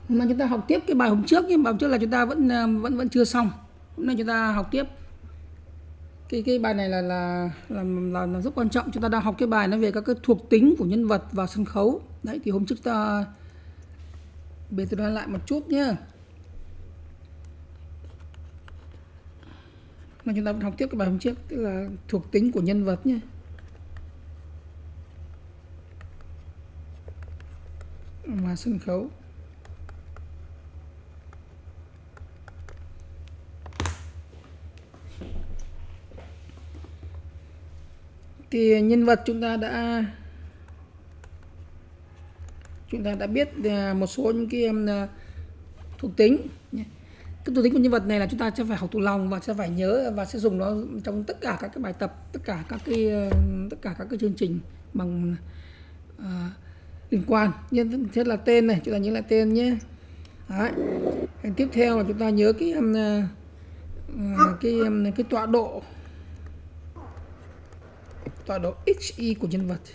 Mà chúng ta học tiếp cái bài hôm trước, nhưng bài hôm trước là chúng ta vẫn chưa xong. Hôm nay chúng ta học tiếp cái bài này là rất quan trọng. Chúng ta đang học cái bài nó về các cái thuộc tính của nhân vật và sân khấu. Đấy thì hôm trước bây giờ tôi nói lại một chút nhé. Mà chúng ta vẫn học tiếp cái bài hôm trước, tức là thuộc tính của nhân vật nhé. Và sân khấu. Thì nhân vật chúng ta đã biết một số những cái thuộc tính. Cái thuộc tính của nhân vật này là chúng ta sẽ phải học thuộc lòng và sẽ phải nhớ và sẽ dùng nó trong tất cả các cái bài tập, tất cả các cái chương trình bằng liên quan. Nhân thế là tên này, chúng ta nhớ lại tên nhé. Đấy. Tiếp theo là chúng ta nhớ cái tọa độ XY của nhân vật.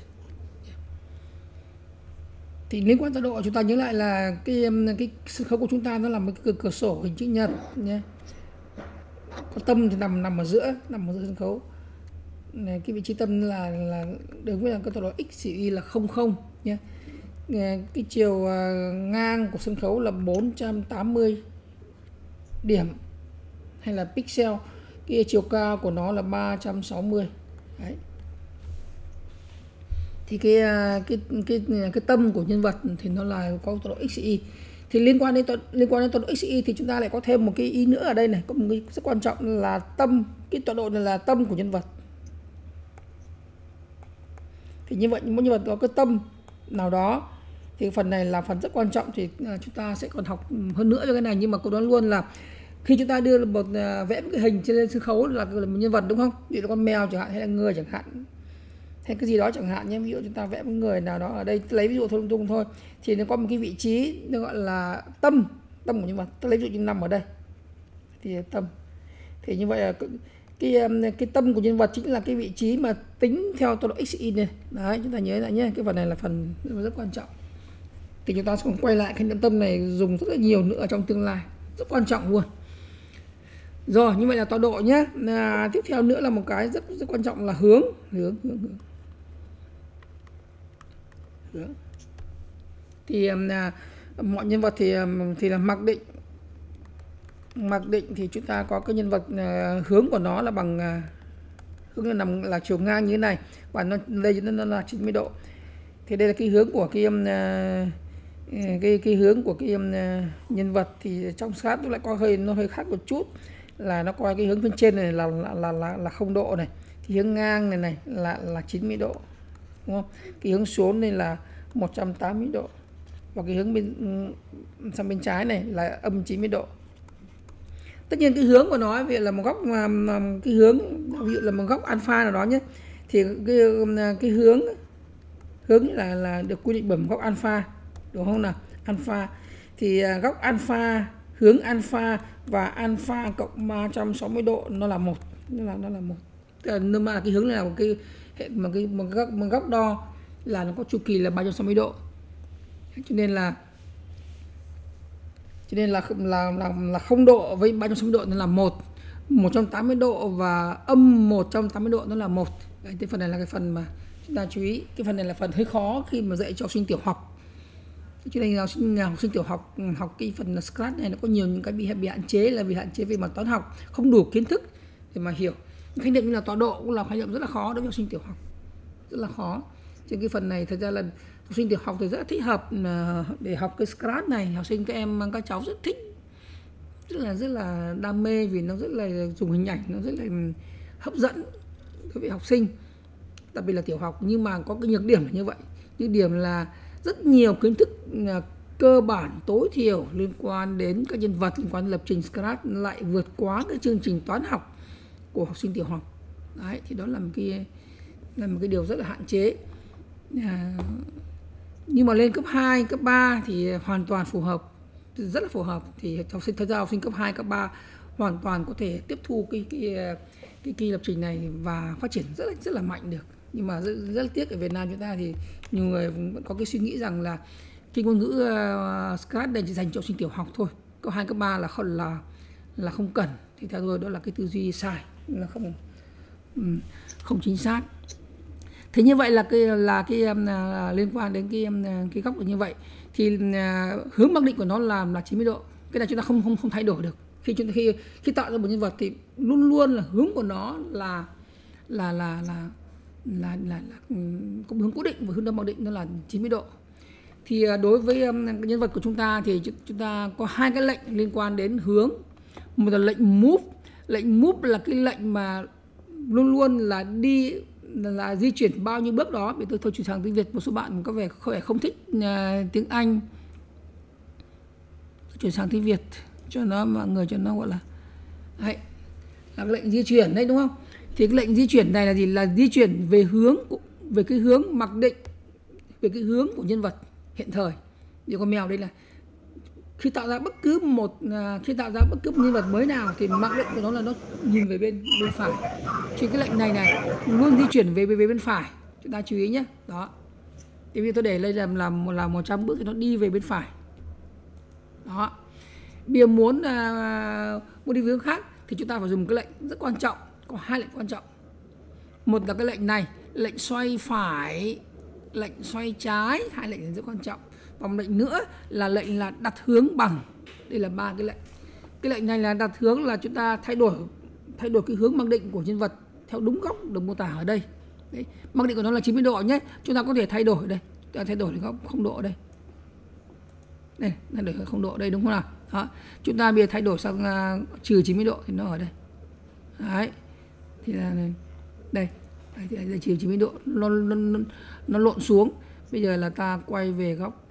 Thì liên quan tọa độ chúng ta nhớ lại là cái sân khấu của chúng ta nó là một cái cửa sổ hình chữ nhật nhé. Có tâm thì nằm ở giữa sân khấu. Này, cái vị trí tâm là đối với là cái tọa độ XY là 00 nhé. Cái chiều ngang của sân khấu là 480 điểm hay là pixel. Cái chiều cao của nó là 360. Đấy. Thì cái tâm của nhân vật thì nó là có tọa độ XY. Thì liên quan đến tọa độ XY thì chúng ta lại có thêm một cái ý nữa ở đây này, có một cái rất quan trọng là tâm. Cái tọa độ này là tâm của nhân vật. Thì như vậy mỗi nhân vật có cái tâm nào đó thì phần này là phần rất quan trọng, thì chúng ta sẽ còn học hơn nữa về cái này. Nhưng mà cô nói luôn là khi chúng ta đưa vẽ một cái hình trên sân khấu là một nhân vật, đúng không? Ví dụ là con mèo chẳng hạn, hay là người chẳng hạn, hay cái gì đó chẳng hạn nhé. Ví dụ chúng ta vẽ một người nào đó ở đây, lấy ví dụ thôi, lung thôi, thì nó có một cái vị trí nó gọi là tâm của nhân vật. Tôi lấy ví dụ như nằm ở đây thì tâm. Thì như vậy là cái tâm của nhân vật chính là cái vị trí mà tính theo tọa độ XY này. Đấy, chúng ta nhớ lại nhé. Cái phần này là phần rất quan trọng. Thì chúng ta sẽ còn quay lại khái niệm tâm này dùng rất là nhiều nữa trong tương lai, rất quan trọng luôn. Rồi, như vậy là tọa độ nhé. Tiếp theo nữa là một cái rất quan trọng là hướng. Thì mọi nhân vật thì là mặc định thì chúng ta có cái nhân vật hướng của nó là bằng hướng là chiều ngang như thế này, và đây nó là 90 độ. Thì đây là cái hướng của cái hướng của cái nhân vật. Thì trong sát nó hơi khác một chút, là nó coi cái hướng bên trên này là 0 độ này, thì hướng ngang này là 90 độ, đúng không? Cái hướng xuống này là 180 độ, và cái hướng sang bên trái này là âm 90 độ. Tất nhiên cái hướng của nó vì là một góc cái hướng, ví dụ là một góc alpha nào đó nhé, thì cái hướng là được quy định bởi một góc alpha, đúng không nào? Alpha thì góc alpha, hướng alpha và alpha cộng 360 độ nó là một, nó là một. Nhưng mà cái hướng này là một cái hệ một góc đo là nó có chu kỳ là 360 độ. Cho nên là 0 độ với 360 độ nó là 180 độ, và âm 180 độ nó là 1. Đấy, cái phần này là cái phần mà chúng ta chú ý. Cái phần này là phần hơi khó khi mà dạy cho học sinh tiểu học. Cho nên học sinh tiểu học học cái phần Scratch này nó có nhiều những cái bị hạn chế, là vì hạn chế về mặt toán học, không đủ kiến thức để mà hiểu. Khái niệm như là tọa độ cũng là khái niệm rất là khó đối với học sinh tiểu học, rất là khó. Trên cái phần này thật ra là học sinh tiểu học thì rất là thích hợp để học cái Scratch này. Học sinh các cháu rất thích, rất là đam mê, vì nó rất là dùng hình ảnh, nó rất là hấp dẫn đối với học sinh, đặc biệt là tiểu học. Nhưng mà có cái nhược điểm là như vậy. Nhược điểm là rất nhiều kiến thức cơ bản tối thiểu liên quan đến các nhân vật, liên quan đến lập trình Scratch lại vượt quá cái chương trình toán học của học sinh tiểu học. Đấy, thì đó là một cái điều rất là hạn chế. Nhưng mà lên cấp 2, cấp 3 thì hoàn toàn phù hợp, rất là phù hợp. Thì học sinh cấp 2, cấp 3 hoàn toàn có thể tiếp thu cái lập trình này và phát triển rất là mạnh được. Nhưng mà rất tiếc ở Việt Nam chúng ta thì nhiều người vẫn có cái suy nghĩ rằng là cái ngôn ngữ Scratch này chỉ dành cho học sinh tiểu học thôi, cấp 2, cấp 3 là không cần. Thì theo tôi đó là cái tư duy sai, là không chính xác. Thế như vậy là cái liên quan đến cái góc như vậy thì hướng mặc định của nó là 90 độ. Cái này chúng ta không thay đổi được. Khi tạo ra một nhân vật thì luôn luôn là hướng của nó là có hướng cố định và hướng mặc định nó là 90 độ. Thì đối với nhân vật của chúng ta thì chúng ta có hai cái lệnh liên quan đến hướng. Một là lệnh move. Lệnh move là cái lệnh mà luôn luôn là di chuyển bao nhiêu bước đó. Vì tôi chuyển sang tiếng Việt, một số bạn có vẻ không thích tiếng Anh, chuyển sang tiếng Việt cho nó mọi người cho nó gọi là đấy, là cái lệnh di chuyển đấy, đúng không? Thì cái lệnh di chuyển này là gì? Là di chuyển về cái hướng mặc định, về cái hướng của nhân vật hiện thời. Như con mèo đây là khi tạo ra bất cứ một nhân vật mới nào thì mặc định của nó là nó nhìn về bên phải. Thì cái lệnh này luôn di chuyển về bên phải, chúng ta chú ý nhé. Đó. Thì bây giờ tôi để đây là 100 bước thì nó đi về bên phải. Đó. Bây giờ muốn đi hướng khác thì chúng ta phải dùng cái lệnh rất quan trọng, có hai lệnh quan trọng. Một là cái lệnh này, lệnh xoay phải, lệnh xoay trái, hai lệnh này rất quan trọng. Và một lệnh nữa là lệnh là đặt hướng bằng. Đây là ba cái lệnh. Cái lệnh này là đặt hướng là chúng ta thay đổi cái hướng mặc định của nhân vật theo đúng góc được mô tả ở đây. Đấy. Mặc định của nó là 90 độ nhé. Chúng ta có thể thay đổi ở đây. Chúng ta thay đổi góc 0 độ ở đây. Đây, thay đổi 0 độ ở đây đúng không nào? Đó. Chúng ta bây giờ thay đổi sang trừ 90 độ thì nó ở đây. Đấy. Thì là đây. Đây thì trừ 90 độ nó lộn xuống. Bây giờ là ta quay về góc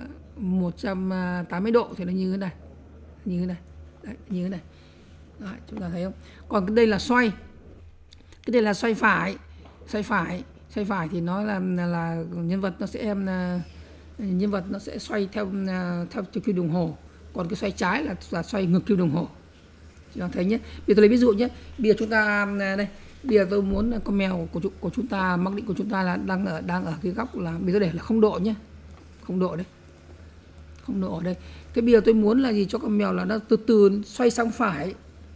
180 độ thì nó như thế này. Như thế này. Đấy, như thế này. Đấy, chúng ta thấy không? Còn cái đây là xoay. Cái đây là xoay phải. Xoay phải thì nó là nhân vật nó sẽ xoay theo kim đồng hồ. Còn cái xoay trái là xoay ngược kim đồng hồ. Chúng ta thấy nhé. Bây giờ tôi lấy ví dụ nhé. Bây giờ chúng ta đây. Bây giờ tôi muốn con mèo của chúng ta, mặc định của chúng ta là đang ở cái góc là bây giờ để là 0 độ nhé. 0 độ đây. 0 độ ở đây. Thế bây giờ tôi muốn là gì? Cho con mèo là nó từ từ xoay sang phải.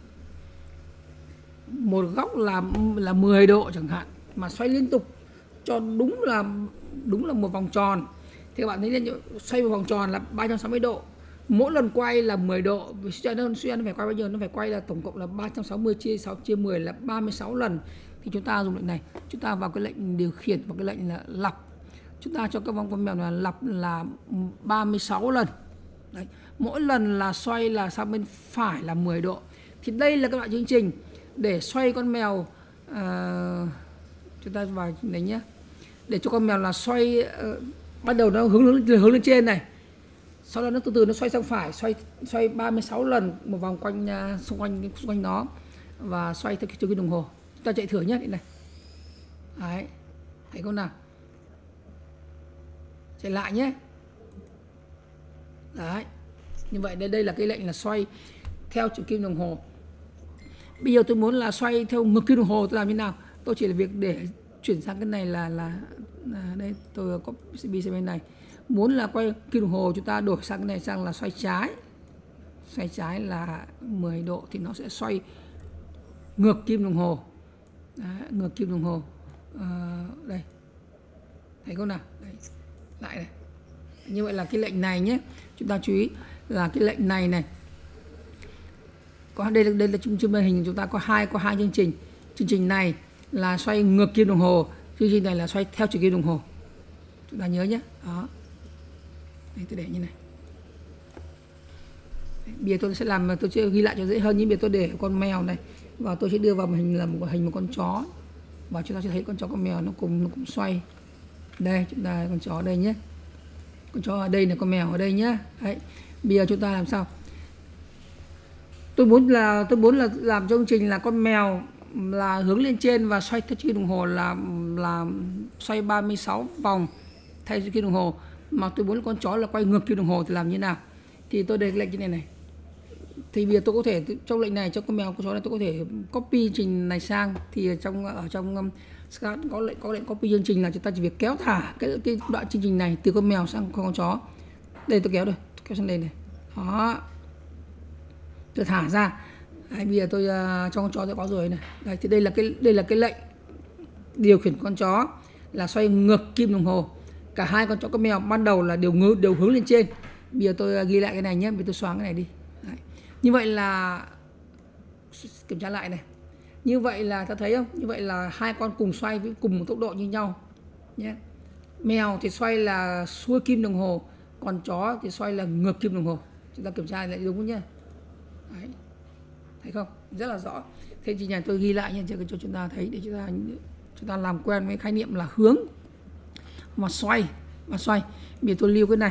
Một góc là 10 độ chẳng hạn, mà xoay liên tục cho đúng là một vòng tròn. Thì các bạn thấy xoay một vòng tròn là 360 độ. Mỗi lần quay là 10 độ. Suy ra nó phải quay bao nhiêu? Nó phải quay là tổng cộng là 360 chia 10 là 36 lần. Thì chúng ta dùng lệnh này. Chúng ta vào cái lệnh điều khiển, vào cái lệnh là lặp. Chúng ta cho các con mèo là lặp là 36 lần. Đấy. Mỗi lần là xoay là sang bên phải là 10 độ. Thì đây là các loại chương trình để xoay con mèo. Chúng ta vào này nhé. Để cho con mèo là xoay, bắt đầu nó hướng lên trên này. Sau đó nó từ từ nó xoay sang phải, xoay 36 lần một vòng quanh xung quanh nó và xoay theo chu kỳ đồng hồ. Chúng ta chạy thử nhé, đây này. Đấy. Thấy không nào? Chạy lại nhé. Đấy. Như vậy đây là cái lệnh là xoay theo chu kỳ đồng hồ. Bây giờ tôi muốn là xoay theo ngược kim đồng hồ, tôi làm như nào? Tôi chỉ là việc để chuyển sang cái này là đây, tôi có copy sang bên này. Muốn là quay kim đồng hồ, chúng ta đổi sang cái này sang là xoay trái. Xoay trái là 10 độ thì nó sẽ xoay ngược kim đồng hồ. Đấy, ngược kim đồng hồ. Đây. Thấy không nào? Đây. Lại này. Như vậy là cái lệnh này nhé. Chúng ta chú ý là cái lệnh này. Đây là trên màn hình chúng ta có hai chương trình. Chương trình này là xoay ngược kim đồng hồ, chương trình này là xoay theo chiều kim đồng hồ. Chúng ta nhớ nhé. Đó. Đây, tôi để như này. Bây giờ tôi sẽ tôi sẽ ghi lại cho dễ hơn. Nhưng bây giờ tôi để con mèo này và tôi sẽ đưa vào màn hình là một con chó, và chúng ta sẽ thấy con mèo nó cùng xoay. Đây, chúng ta con chó ở đây nhé. Con chó ở đây là con mèo ở đây nhé. Đấy. Bây giờ chúng ta làm sao? Tôi muốn là làm cho chương trình là con mèo là hướng lên trên và xoay theo kim đồng hồ là xoay 36 vòng thay kim đồng hồ, mà tôi muốn con chó là quay ngược kim đồng hồ thì làm như nào? Thì tôi để lệnh như này. Thì bây giờ tôi có thể trong lệnh này cho con mèo con chó này tôi có thể copy chương trình này sang, thì ở trong Scratch có lệnh copy chương trình là chúng ta chỉ việc kéo thả cái đoạn chương trình này từ con mèo sang con chó. Đây tôi kéo đây, kéo sang đây này. Đó. Tôi thả ra. Đấy, bây giờ tôi cho con chó tôi có rồi này. Đây thì đây là cái lệnh điều khiển con chó là xoay ngược kim đồng hồ. Cả hai con chó con mèo ban đầu là đều hướng lên trên. Bây giờ tôi ghi lại cái này nhé, bây giờ tôi xóa cái này đi. Đấy. Như vậy là kiểm tra lại này. Như vậy là ta thấy không? Như vậy là hai con cùng xoay với cùng một tốc độ như nhau nhé. Mèo thì xoay là xuôi kim đồng hồ, còn chó thì xoay là ngược kim đồng hồ. Chúng ta kiểm tra lại đúng không nhé? Đấy. Thấy không? Rất là rõ. Thế thì nhà tôi ghi lại nha, cho chúng ta thấy để chúng ta làm quen với khái niệm là hướng và xoay. Bây giờ tôi lưu cái này.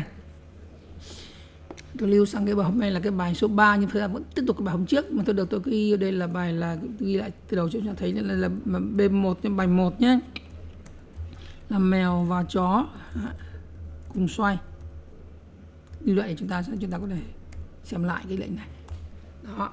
Tôi lưu sang cái bài hôm nay là cái bài số 3, nhưng thực ra vẫn tiếp tục cái bài hôm trước mà tôi ghi đây là bài là ghi lại từ đầu cho chúng ta thấy là B1 trên bài 1 nhé. Là mèo và chó cùng xoay. Như vậy chúng ta có thể xem lại cái lệnh này. Đó.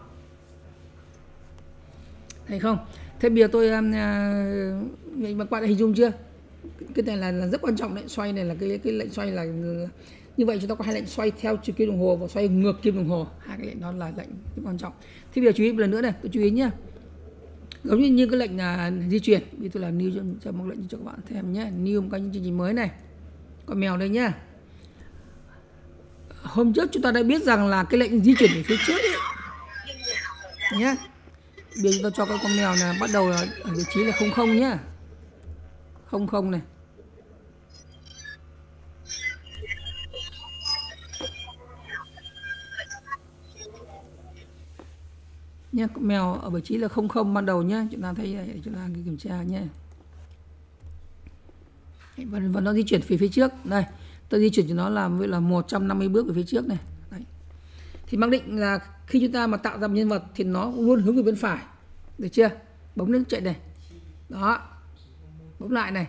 Thấy không? Thế bây giờ tôi các bạn đã hình dung chưa? Cái này là rất quan trọng đấy, xoay này là cái lệnh xoay là như vậy chúng ta có hai lệnh xoay theo chiều kim đồng hồ và xoay ngược kim đồng hồ. Hai cái lệnh đó là lệnh rất quan trọng. Thế bây giờ chú ý một lần nữa này, tôi chú ý nhé. Giống như cái lệnh di chuyển, bây giờ tôi là new cho một lệnh cho các bạn xem nhé, new một cái chương trình mới này. Con mèo đây nhá. Hôm trước chúng ta đã biết rằng là cái lệnh di chuyển về phía trước ấy, nhé. Bây giờ chúng ta cho con mèo này bắt đầu là ở vị trí là 00 nhá. 00 này. Nhé, mèo ở vị trí là 00 ban đầu nhé. Chúng ta thấy chúng ta kiểm tra nhé. Và nó di chuyển về phía trước. Đây, tôi di chuyển cho nó là 150 bước về phía trước này. Đấy. Thì mặc định là khi chúng ta mà tạo ra một nhân vật thì nó luôn hướng về bên phải. Được chưa? Bấm lên chạy này. Đó. Bấm lại này.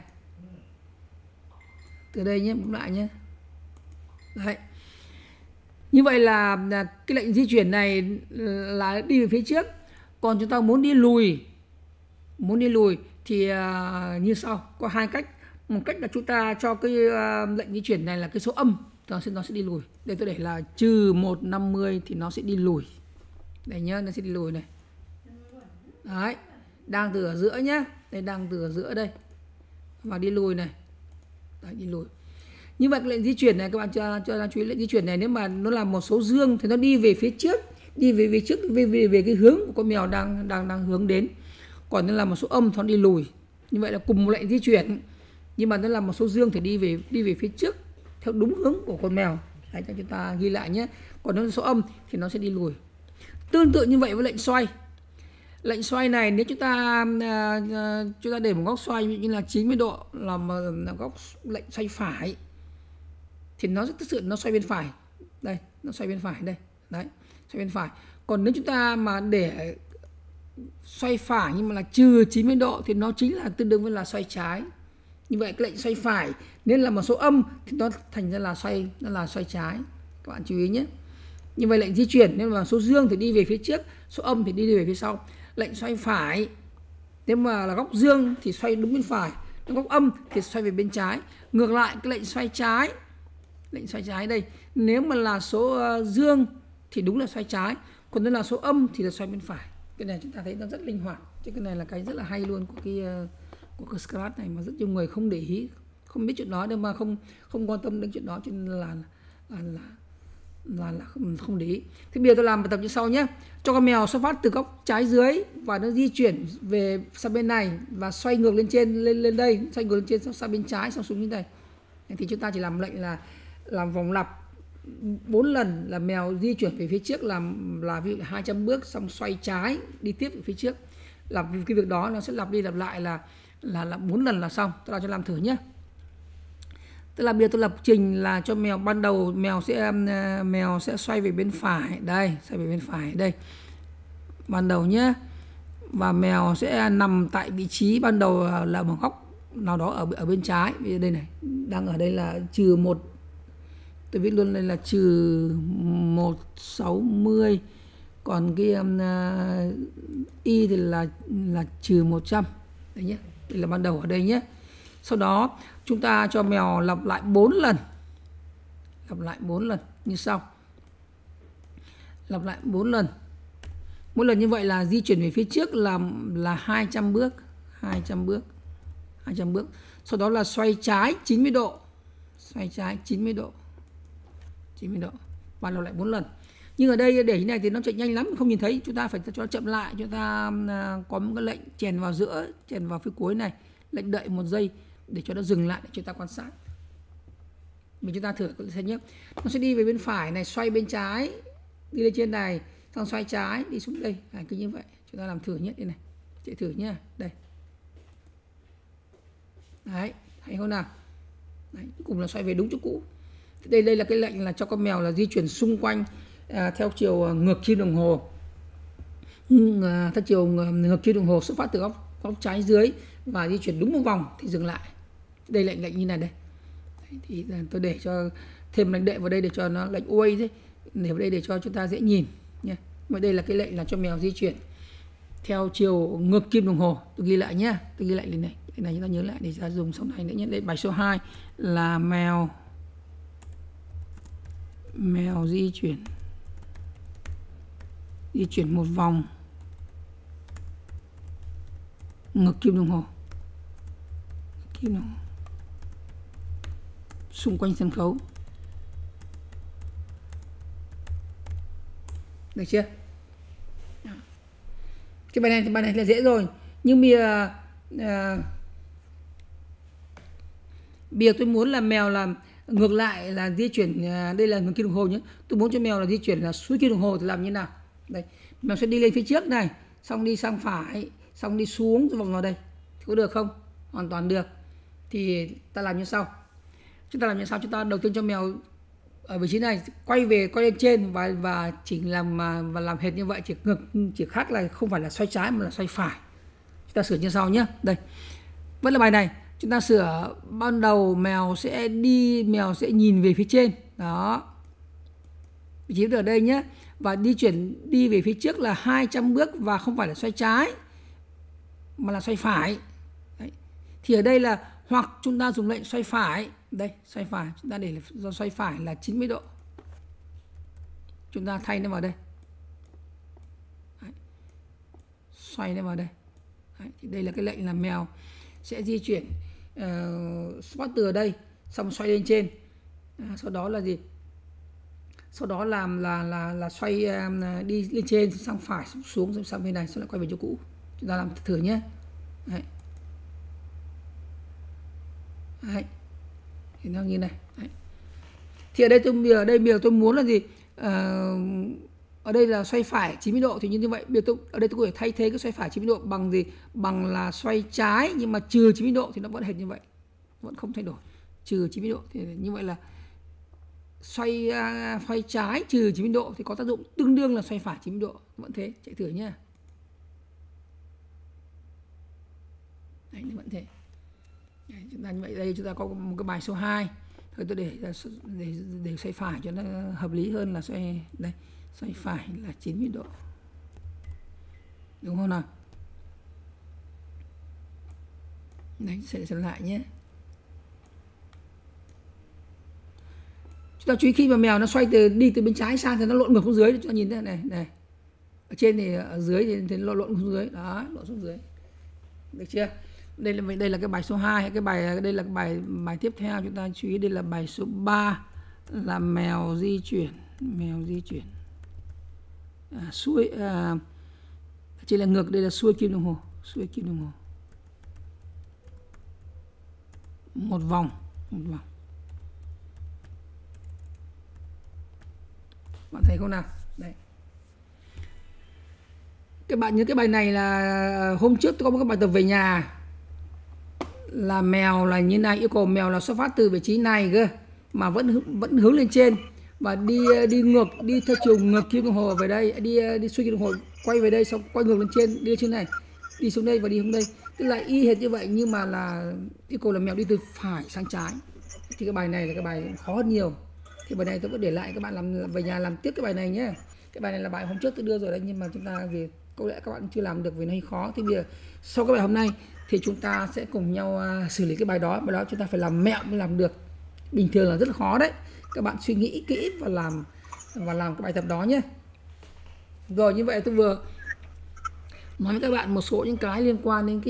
Từ đây nhé, bấm lại nhé. Đấy. Như vậy là cái lệnh di chuyển này là đi về phía trước. Còn chúng ta muốn đi lùi thì như sau, có hai cách. Một cách là chúng ta cho cái lệnh di chuyển này là cái số âm, nó sẽ đi lùi. Đây tôi để là -150 thì nó sẽ đi lùi. Đây nhá, nó sẽ đi lùi này. Đấy, đang từ ở giữa nhá. Đây đang từ ở giữa đây. Và đi lùi này. Đấy, đi lùi. Như vậy lệnh di chuyển này các bạn cho chú ý, lệnh di chuyển này nếu mà nó là một số dương thì nó đi về phía trước, đi về phía trước về cái hướng của con mèo đang hướng đến. Còn nó là một số âm thì nó đi lùi. Như vậy là cùng một lệnh di chuyển nhưng mà nó là một số dương thì đi về phía trước theo đúng hướng của con mèo. Đấy, cho chúng ta ghi lại nhé. Còn nó là số âm thì nó sẽ đi lùi. Tương tự như vậy với lệnh xoay. Lệnh xoay này nếu chúng ta để một góc xoay như là 90 độ là góc lệnh xoay phải thì nó thực sự nó xoay bên phải. Đây, nó xoay bên phải đây. Đấy, xoay bên phải. Còn nếu chúng ta mà để xoay phải nhưng mà là trừ 90 độ thì nó chính là tương đương với là xoay trái. Như vậy cái lệnh xoay phải nên là một số âm thì nó thành ra là xoay trái. Các bạn chú ý nhé. Như vậy lệnh di chuyển nên mà số dương thì đi về phía trước, số âm thì đi về phía sau. Lệnh xoay phải nếu mà là góc dương thì xoay đúng bên phải, góc âm thì xoay về bên trái. Ngược lại cái lệnh xoay trái đây, nếu mà là số dương thì đúng là xoay trái, còn nếu là số âm thì là xoay bên phải. Cái này chúng ta thấy nó rất linh hoạt, chứ cái này là cái rất là hay luôn của cái Scratch này mà rất nhiều người không để ý, không biết chuyện đó đâu mà không quan tâm đến chuyện đó, cho nên là không để ý. Thế bây giờ tôi làm bài tập như sau nhé. Cho con mèo xuất phát từ góc trái dưới và nó di chuyển về sang bên này và xoay ngược lên trên lên đây, xoay ngược lên trên sang bên trái sang xuống như này. Thì chúng ta chỉ làm lệnh là làm vòng lặp 4 lần là mèo di chuyển về phía trước là ví dụ 200 bước xong xoay trái đi tiếp về phía trước. Làm cái việc đó nó sẽ lặp đi lặp lại là 4 lần là xong. Tôi làm thử nhé. Tức là bây giờ tôi lập trình là cho mèo ban đầu mèo sẽ xoay về bên phải đây, xoay về bên phải đây. Ban đầu nhé. Và mèo sẽ nằm tại vị trí ban đầu là một góc nào đó ở bên trái. Bây giờ đây này, đang ở đây là -1. Tôi viết luôn đây là -160. Còn cái y thì là -100. Đấy nhé. Đây là ban đầu ở đây nhé. Sau đó chúng ta cho mèo lặp lại 4 lần. lặp lại 4 lần như sau. Lặp lại 4 lần. Mỗi lần như vậy là di chuyển về phía trước là 200 bước, 200 bước, 200 bước. Sau đó là xoay trái 90 độ. Xoay trái 90 độ. 90 độ. Và lặp lại 4 lần. Nhưng ở đây để như này thì nó chạy nhanh lắm, không nhìn thấy, chúng ta phải cho nó chậm lại, chúng ta có một cái lệnh chèn vào giữa, chèn vào phía cuối này, lệnh đợi 1 giây để cho nó dừng lại để chúng ta quan sát. Mình chúng ta thử xem nhé. Nó sẽ đi về bên phải này, xoay bên trái, đi lên trên này, xong xoay trái đi xuống đây, cứ như vậy. Chúng ta làm thử nhé, đây này, chạy thử nhé, đây. Đấy, thấy không nào? Đấy, cuối cùng là xoay về đúng chỗ cũ. Đây là cái lệnh là cho con mèo là di chuyển xung quanh theo chiều ngược kim đồng hồ. Theo chiều ngược kim đồng hồ, xuất phát từ góc trái dưới và di chuyển đúng một vòng thì dừng lại. Đây lệnh như này đây. Đấy, thì tôi để cho thêm lệnh đệm vào đây để cho nó lệnh uây thế, để vào đây để cho chúng ta dễ nhìn nha. Mà đây là cái lệnh là cho mèo di chuyển theo chiều ngược kim đồng hồ. Tôi ghi lại nhé, tôi ghi lại lên này. Cái này chúng ta nhớ lại để ra dùng sau này nữa nhé. Đây bài số 2 là mèo di chuyển một vòng ngược kim đồng hồ, xung quanh sân khấu. Được chưa? Cái bài này là dễ rồi. Nhưng bây giờ tôi muốn là mèo làm ngược lại, là di chuyển, đây là ngược kim đồng hồ nhé. Tôi muốn cho mèo là di chuyển là xuôi kim đồng hồ thì làm như nào? Đây, mèo sẽ đi lên phía trước này, xong đi sang phải, xong đi xuống vòng vào đây. Thì có được không? Hoàn toàn được. Thì ta làm như sau. Chúng ta đầu tiên cho mèo ở vị trí này quay lên trên và chỉ làm hệt như vậy, chỉ khác là không phải là xoay trái mà là xoay phải. Chúng ta sửa như sau nhé. Đây. Vẫn là bài này. Chúng ta sửa ban đầu mèo sẽ nhìn về phía trên. Đó. Vị trí ở đây nhé. Và đi về phía trước là 200 bước và không phải là xoay trái mà là xoay phải. Đấy. Thì ở đây là hoặc chúng ta dùng lệnh xoay phải. Đây, xoay phải, chúng ta để do xoay phải là 90 độ. Chúng ta thay nó vào đây. Đấy. Xoay nó vào đây. Đấy. Thì đây là cái lệnh là mèo sẽ di chuyển xuất phát từ ở đây, xong xoay lên trên. Sau đó là gì? Sau đó là xoay đi lên trên, sang phải, xuống, sang bên này, xong lại quay về chỗ cũ. Chúng ta làm thử nhé. Đấy. Đấy. Thì nó như này. Đấy. Thì ở đây tôi muốn là gì? Ở đây là xoay phải 90 độ thì như vậy. Ở đây tôi có thể thay thế cái xoay phải 90 độ bằng gì? Bằng là xoay trái nhưng mà trừ 90 độ thì nó vẫn hệt như vậy. Vẫn không thay đổi. Trừ 90 độ thì như vậy là xoay trái trừ 90 độ thì có tác dụng tương đương là xoay phải 90 độ. Vẫn thế, chạy thử nhá. Đấy, vẫn thế. Đấy, chúng ta như vậy đây chúng ta có một cái bài số 2. Thôi tôi để xoay phải cho nó hợp lý hơn là xoay phải là 90 độ. Đúng không nào? Đấy, sẽ xem lại nhé. Chúng ta chú ý khi mà mèo nó xoay đi từ bên trái sang thì nó lộn ngược xuống dưới, chúng ta nhìn thế này. Ở trên thì ở dưới thì lộn xuống dưới. Đó, lộn xuống dưới. Được chưa? Đây là cái bài số 2, đây là cái bài tiếp theo. Chúng ta chú ý đây là bài số 3 là mèo di chuyển xuôi, chỉ là ngược, đây là xuôi kim đồng hồ, một vòng. Bạn thấy không nào? Đấy. Các bạn nhớ cái bài này là hôm trước tôi có một cái bài tập về nhà là mèo là như này, yêu cầu mèo là xuất phát từ vị trí này cơ mà vẫn hướng lên trên và đi theo chiều ngược kim đồng hồ về đây, đi xuôi kim đồng hồ quay về đây, xong quay ngược lên trên, đi trên này, đi xuống đây và đi xuống đây, tức là y hệt như vậy nhưng mà là yêu cầu là mèo đi từ phải sang trái. Thì cái bài này là cái bài khó hơn nhiều. Thì bài này tôi vẫn để lại các bạn làm về nhà làm tiếp cái bài này nhé. Cái bài này là bài hôm trước tôi đưa rồi đấy, nhưng mà chúng ta vì có lẽ các bạn chưa làm được vì nó hơi khó. Thì bây giờ sau cái bài hôm nay thì chúng ta sẽ cùng nhau xử lý cái bài đó chúng ta phải làm mẹo mới làm được. Bình thường là rất là khó đấy. các bạn suy nghĩ kỹ và làm cái bài tập đó nhé. Rồi, như vậy tôi vừa nói với các bạn một số những cái liên quan đến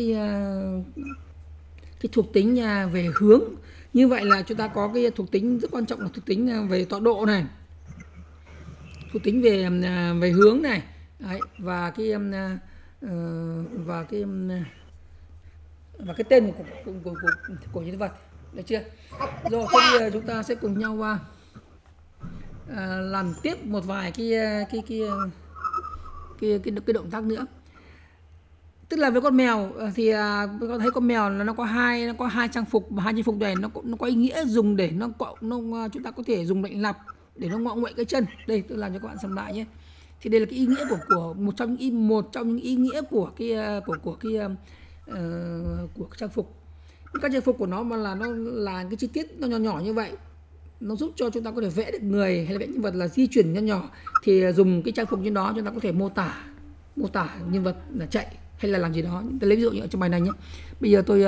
cái thuộc tính về hướng. Như vậy là chúng ta có cái thuộc tính rất quan trọng là thuộc tính về tọa độ này, thuộc tính về hướng này. Đấy, và cái tên của nhân vật, được chưa? Rồi, thế bây giờ chúng ta sẽ cùng nhau làm tiếp một vài cái động tác nữa. Tức là với con mèo thì con thấy con mèo là nó có hai trang phục, và hai trang phục này nó có ý nghĩa dùng để chúng ta có thể dùng lệnh lặp để nó ngọ nguậy cái chân. Đây tôi làm cho các bạn xem lại nhé. Thì đây là cái ý nghĩa của một trong những ý nghĩa của cái trang phục. Các trang phục của nó mà nó là cái chi tiết nó nhỏ nhỏ như vậy, nó giúp cho chúng ta có thể vẽ được người hay là vẽ nhân vật là di chuyển nhỏ nhỏ. Thì dùng cái trang phục như đó chúng ta có thể mô tả nhân vật là chạy hay là làm gì đó. Tôi lấy ví dụ như ở trong bài này nhé. Bây giờ tôi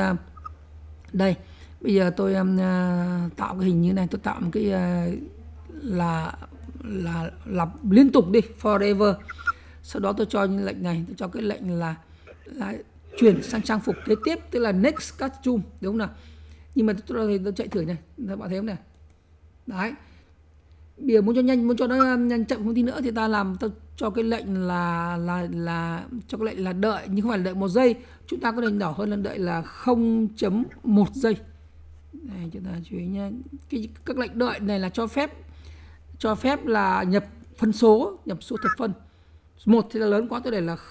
tạo cái hình như này, tôi tạo một cái là lặp liên tục đi, forever. Sau đó tôi cho những lệnh này, tôi cho cái lệnh là chuyển sang trang phục kế tiếp, tức là next costume, đúng không nào? Nhưng mà tôi chạy thử này, các bạn thấy không này? Đấy. Bây giờ muốn cho nó nhanh chậm không tí nữa thì tôi cho cái lệnh cho cái lệnh là đợi, nhưng không phải là đợi 1 giây. Chúng ta có thể nhỏ hơn là đợi là 0.1 giây. Đây, chúng ta chú ý nhé. Các lệnh đợi này là cho phép là nhập phân số, nhập số thập phân. 1 thì là lớn quá, tôi để là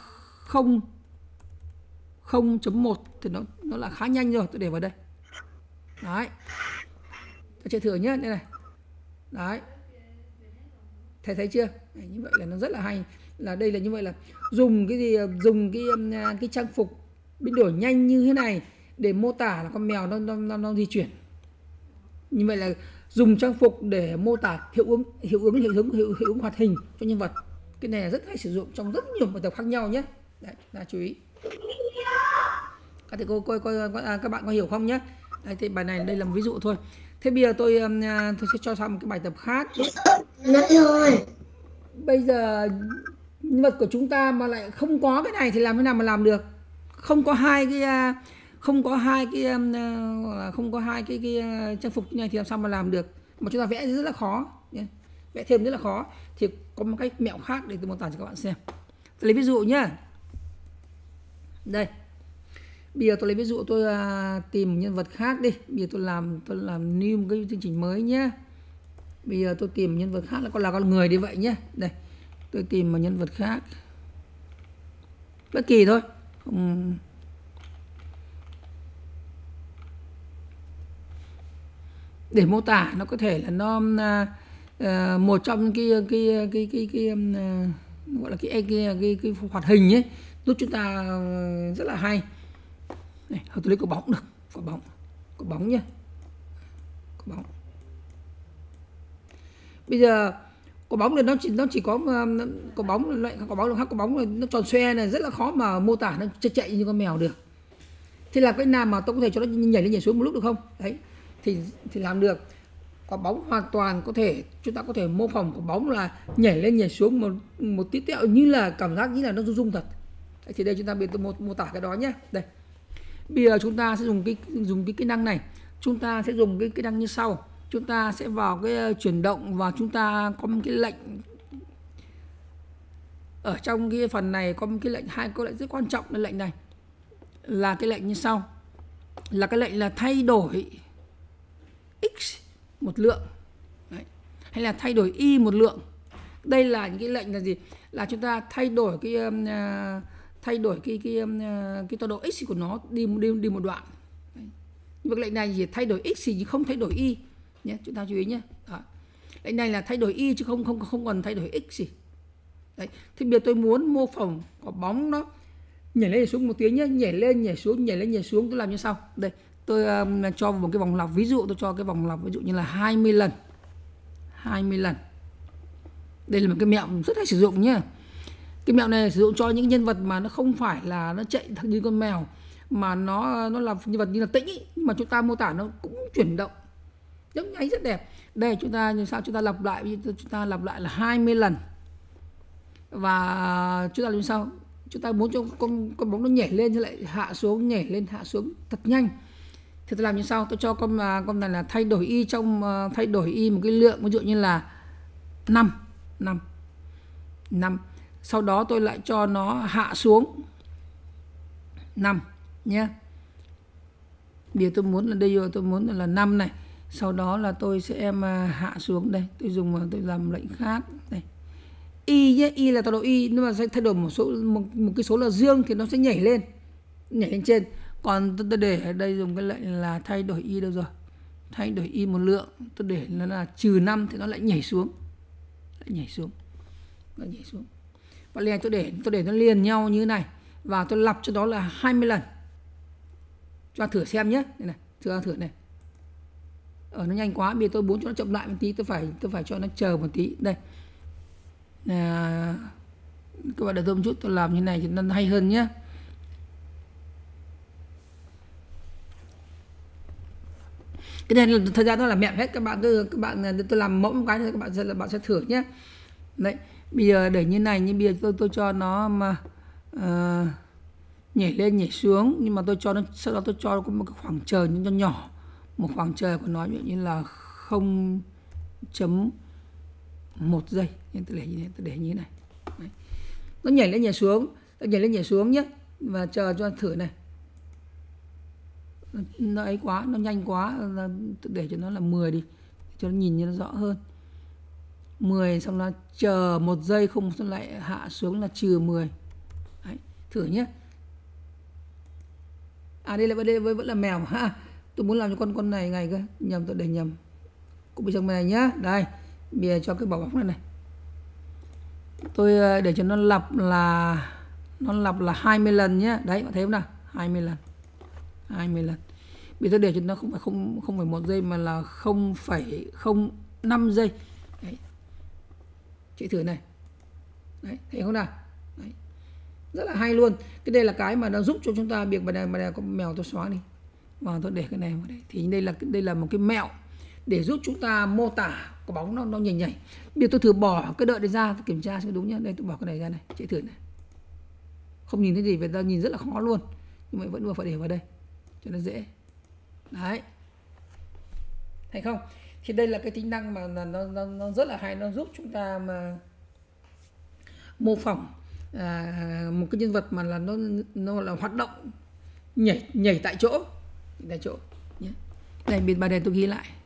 0.1 thì nó là khá nhanh rồi, tôi để vào đây. Đấy. Tôi chạy thử nhé, đây này. Đấy. Thấy chưa? Đấy, như vậy là nó rất là hay. Là đây là như vậy là dùng cái trang phục biến đổi nhanh như thế này để mô tả là con mèo nó di chuyển. Như vậy là dùng trang phục để mô tả hiệu ứng hoạt hình cho nhân vật. Cái này là rất hay sử dụng trong rất nhiều bài tập khác nhau nhé. Đấy, là chú ý. Các thầy cô các bạn có hiểu không nhé? Đấy, thì bài này đây là một ví dụ thôi. Thế bây giờ tôi sẽ cho sang một cái bài tập khác. Bây giờ nhân vật của chúng ta mà lại không có cái này thì làm thế nào mà làm được? Không có hai cái trang phục như này thì làm sao mà làm được? Mà chúng ta vẽ rất là khó, vẽ thêm rất là khó. Thì có một cách mẹo khác để tôi mô tả cho các bạn xem. Tôi lấy ví dụ nhé. Đây. Bây giờ tôi lấy ví dụ, tôi tìm nhân vật khác đi. Bây giờ tôi làm new một cái chương trình mới nhé. Bây giờ tôi tìm nhân vật khác là con người như vậy nhé. Đây, tôi tìm một nhân vật khác bất kỳ thôi. Để mô tả nó có thể là nó một trong cái gọi là cái hoạt hình ấy, giúp chúng ta rất là hay. Này, tôi lấy quả bóng được, quả bóng nhé, quả bóng. Bây giờ quả bóng này nó chỉ có quả bóng loại quả bóng khác, quả bóng này nó tròn xoe này, rất là khó mà mô tả nó chạy như con mèo được. Thế là cái nào mà tôi có thể cho nó nhảy lên nhảy xuống một lúc được không? Đấy, thì làm được. Quả bóng hoàn toàn có thể, chúng ta có thể mô phỏng quả bóng là nhảy lên nhảy xuống một tí tẹo, như là cảm giác như là nó rung thật. Đấy, thì đây chúng ta mô tả cái đó nhé. Đây. Bây giờ chúng ta sẽ dùng cái kỹ năng này. Chúng ta sẽ dùng cái kỹ năng như sau. Chúng ta sẽ vào cái chuyển động và chúng ta có một cái lệnh ở trong cái phần này, có một cái lệnh, hai cái lệnh rất quan trọng là lệnh này, là cái lệnh như sau, là cái lệnh là thay đổi x một lượng. Đấy. Hay là thay đổi y một lượng. Đây là những cái lệnh là gì? Là chúng ta thay đổi cái tọa độ x của nó đi một đoạn. Đấy. Nhưng lệnh này chỉ thay đổi x thì không thay đổi y nhé, chúng ta chú ý nhé. Đó. Lệnh này là thay đổi y chứ không còn thay đổi x gì. Đấy. Thì bây giờ tôi muốn mô phỏng quả bóng nó nhảy lên nhảy xuống một tiếng nhé, nhảy lên nhảy xuống, tôi làm như sau. Đây, tôi cho một cái vòng lặp, ví dụ tôi cho cái vòng lặp ví dụ như là 20 lần. 20 lần. Đây là một cái mẹo rất hay sử dụng nhé. Cái mẹo này sử dụng cho những nhân vật mà nó không phải là nó chạy thật như con mèo, mà nó là nhân vật như là tĩnh ý, nhưng mà chúng ta mô tả nó cũng chuyển động. nhấp nháy rất đẹp. Đây chúng ta như sao chúng ta lặp lại, chúng ta lặp lại là 20 lần. Và chúng ta làm sao? Chúng ta muốn cho con bóng nó nhảy lên, lại hạ xuống, nhảy lên hạ xuống thật nhanh. Thì tôi làm như sau, tôi cho con này là thay đổi y thay đổi y một cái lượng, ví dụ như là 5. Sau đó tôi lại cho nó hạ xuống 5 nhé. Bây giờ tôi muốn là đây, tôi muốn là 5 này. Sau đó là tôi sẽ hạ xuống đây, tôi làm lệnh khác đây. Y nhé, y là tọa độ y, nhưng mà sẽ thay đổi một cái số là dương thì nó sẽ nhảy lên trên. Còn tôi để ở đây dùng cái lệnh là thay đổi y đâu rồi? Thay đổi y một lượng, tôi để nó là -5 thì nó lại nhảy xuống. Và liền tôi để nó liền nhau như thế này và tôi lặp cho đó là 20 lần. Cho thử xem nhé. Đây này, thử này. Nó nhanh quá, bây giờ tôi muốn cho nó chậm lại một tí, tôi phải cho nó chờ một tí. Đây. Các bạn đợi tôi một chút, tôi làm như này thì nó hay hơn nhé. Cái này thời gian nó là mẹo hết, các bạn tôi làm mẫu một cái thì các bạn sẽ thử nhé. Đấy, bây giờ để như này, nhưng bây giờ tôi cho nó mà nhảy lên nhảy xuống, nhưng mà tôi cho nó, sau đó tôi cho có một cái khoảng trời cho nhỏ, một khoảng trời của nó như là 0.1 giây. Nên tôi để như thế này. Đấy. Nó nhảy lên nhảy xuống nhé, và chờ cho thử này. Nó ấy quá, nó nhanh quá, để cho nó là 10 đi cho nó nhìn như nó rõ hơn. 10 xong nó chờ 1 giây, không xong lại hạ xuống là -10. Đấy, thử nhé. Đây vẫn là mèo ha. Tôi muốn làm cho con này cơ, nhầm, tôi để nhầm. Cũng bị trong này nhá. Đây, bây giờ cho cái bảo bóng này. Tôi để cho nó lặp là 20 lần nhé. Đấy, bạn thấy không nào? 20 lần. Bây giờ để cho nó không phải 1 giây mà là 0,05 giây. Đấy. Chị thử này. Đấy, thấy không nào? Đấy. Rất là hay luôn. Cái đây là cái mà nó giúp cho chúng ta việc mà này có mèo tôi xóa đi. Và tôi để cái này vào đây. Thì đây là một cái mẹo để giúp chúng ta mô tả quả bóng nó nhảy. Bây giờ tôi thử bỏ cái đợi này ra, tôi kiểm tra xem đúng nhá. Đây tôi bỏ cái này ra này, chị thử này. Không nhìn thấy gì, về ta nhìn rất là khó luôn. Nhưng mà vẫn phải để vào đây cho nó dễ. Đấy. Thấy không? Thì đây là cái tính năng mà nó rất là hay, nó giúp chúng ta mà mô phỏng một cái nhân vật mà là nó là hoạt động nhảy tại chỗ nhé. Đây bên bài này tôi ghi lại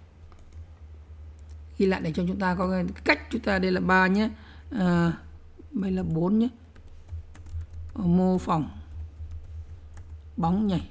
để cho chúng ta có cái cách chúng ta. Đây là 3 nhé, đây là 4 nhé. Mô phỏng bóng nhảy.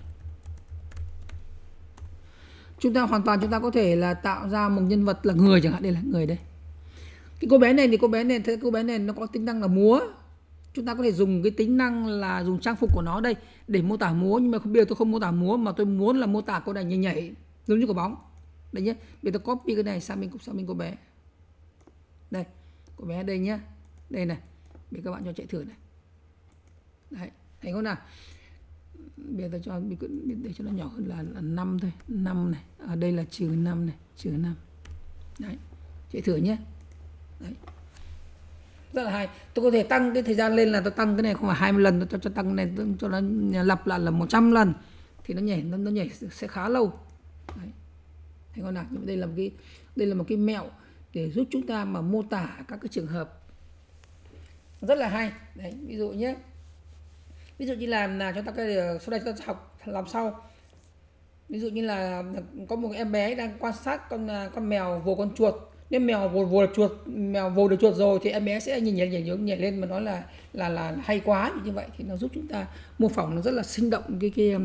Chúng ta hoàn toàn có thể là tạo ra một nhân vật là người chẳng hạn. Đây là người đây. Cái cô bé này thì cô bé này nó có tính năng là múa. Chúng ta có thể dùng cái tính năng là dùng trang phục của nó đây để mô tả múa, nhưng mà bây giờ tôi không mô tả múa mà tôi muốn là mô tả cô này nhảy giống như quả bóng. Đây nhé. Bây giờ tôi copy cái này sang bên cô bé. Đây, cô bé đây nhé. Đây này. Bây giờ các bạn cho chạy thử này. Đấy, thấy không nào? Bây giờ tôi cho để cho nó nhỏ hơn là 5 thôi, 5 này. Ở đây là -5 này, -5. Đấy. Chạy thử nhé. Đấy. Rất là hay. Tôi có thể tăng cái thời gian lên, là tôi tăng cái này không phải 20 lần, tôi cho tăng cái này cho nó lặp lại là 100 lần thì nó nhảy sẽ khá lâu. Đấy. Thấy không nào? Nhưng đây là một cái mẹo để giúp chúng ta mà mô tả các cái trường hợp rất là hay. Đấy, ví dụ nhé. Ví dụ như là chúng ta sau đây chúng ta học làm sau. Ví dụ như là có một em bé đang quan sát con mèo vồ con chuột. Nếu mèo vồ được chuột rồi thì em bé sẽ nhảy lên mà nói là hay quá. Như vậy thì nó giúp chúng ta mô phỏng nó rất là sinh động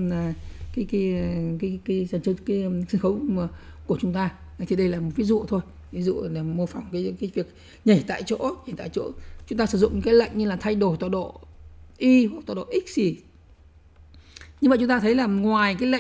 cái sân khấu của chúng ta. Thì đây là một ví dụ thôi. Ví dụ là mô phỏng cái việc nhảy tại chỗ. Chúng ta sử dụng cái lệnh như là thay đổi tọa độ y hoặc tọa độ x gì. Như vậy chúng ta thấy là ngoài cái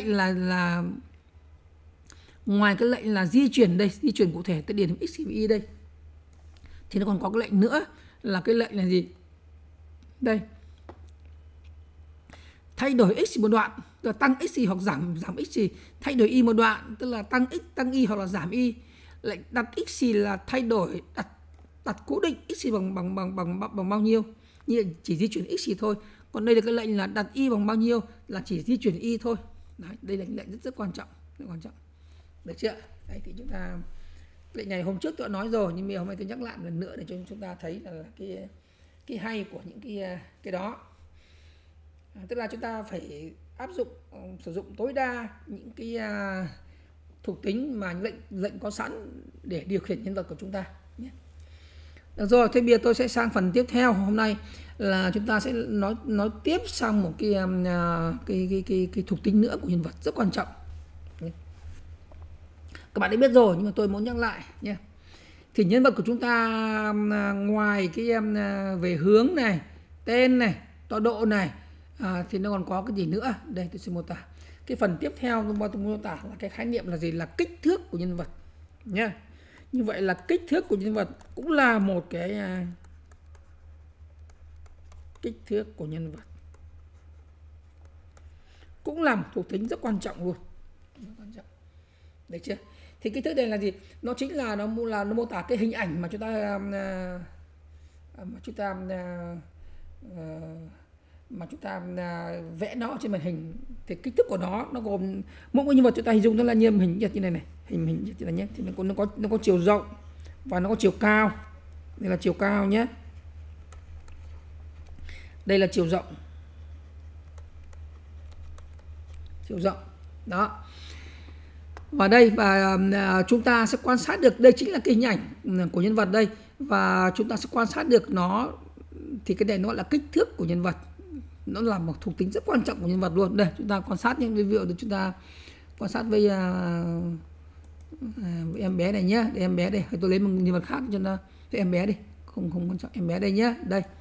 lệnh là di chuyển đây, di chuyển cụ thể tới điển x và y đây, thì nó còn có cái lệnh nữa là cái lệnh là gì? Đây. thay đổi x một đoạn, tức là tăng x gì hoặc giảm x gì, thay đổi y một đoạn, tức là tăng x tăng y hoặc là giảm y. Lệnh đặt x gì là thay đổi, đặt cố định x gì bằng bao nhiêu, như chỉ di chuyển x gì thôi. Còn đây là cái lệnh là đặt y bằng bao nhiêu là chỉ di chuyển y thôi. Đấy, đây là lệnh rất quan trọng, được chưa? Đấy thì chúng ta lệnh này hôm trước tôi đã nói rồi, nhưng mà hôm nay tôi nhắc lại một lần nữa để cho chúng ta thấy là cái hay của những cái đó. Tức là chúng ta phải áp dụng sử dụng tối đa những cái thuộc tính mà lệnh có sẵn để điều khiển nhân vật của chúng ta nhé. Được rồi, thế bây giờ tôi sẽ sang phần tiếp theo. Hôm nay là chúng ta sẽ nói tiếp sang một cái thuộc tính nữa của nhân vật rất quan trọng. Các bạn đã biết rồi nhưng mà tôi muốn nhắc lại nhé. Thì nhân vật của chúng ta ngoài cái về hướng này, tên này, tọa độ này thì nó còn có cái gì nữa? Đây tôi sẽ mô tả. Cái phần tiếp theo tôi mô tả là cái khái niệm là gì? Là kích thước của nhân vật nhé. Như vậy là kích thước của nhân vật cũng là một cái kích thước của nhân vật cũng là một thuộc tính rất quan trọng luôn. Được chưa? Thì kích thước đây là gì? Nó chính là nó mô tả cái hình ảnh mà chúng ta vẽ nó trên màn hình. Thì kích thước của nó gồm mỗi cái nhân vật chúng ta hình dung nó là như hình như này này, hình như này nhé. Thì nó có chiều rộng và nó có chiều cao. Đây là chiều cao nhé. Đây là chiều rộng. Đó. Và đây và chúng ta sẽ quan sát được, đây chính là cái hình ảnh của nhân vật đây, và chúng ta sẽ quan sát được nó. Thì cái này nó gọi là kích thước của nhân vật, nó là một thuộc tính rất quan trọng của nhân vật luôn. Đây chúng ta quan sát những ví dụ chúng ta quan sát với em bé này nhé. Đây em bé đây, tôi lấy một nhân vật khác cho nó với em bé đi, không quan trọng. Em bé đây nhé.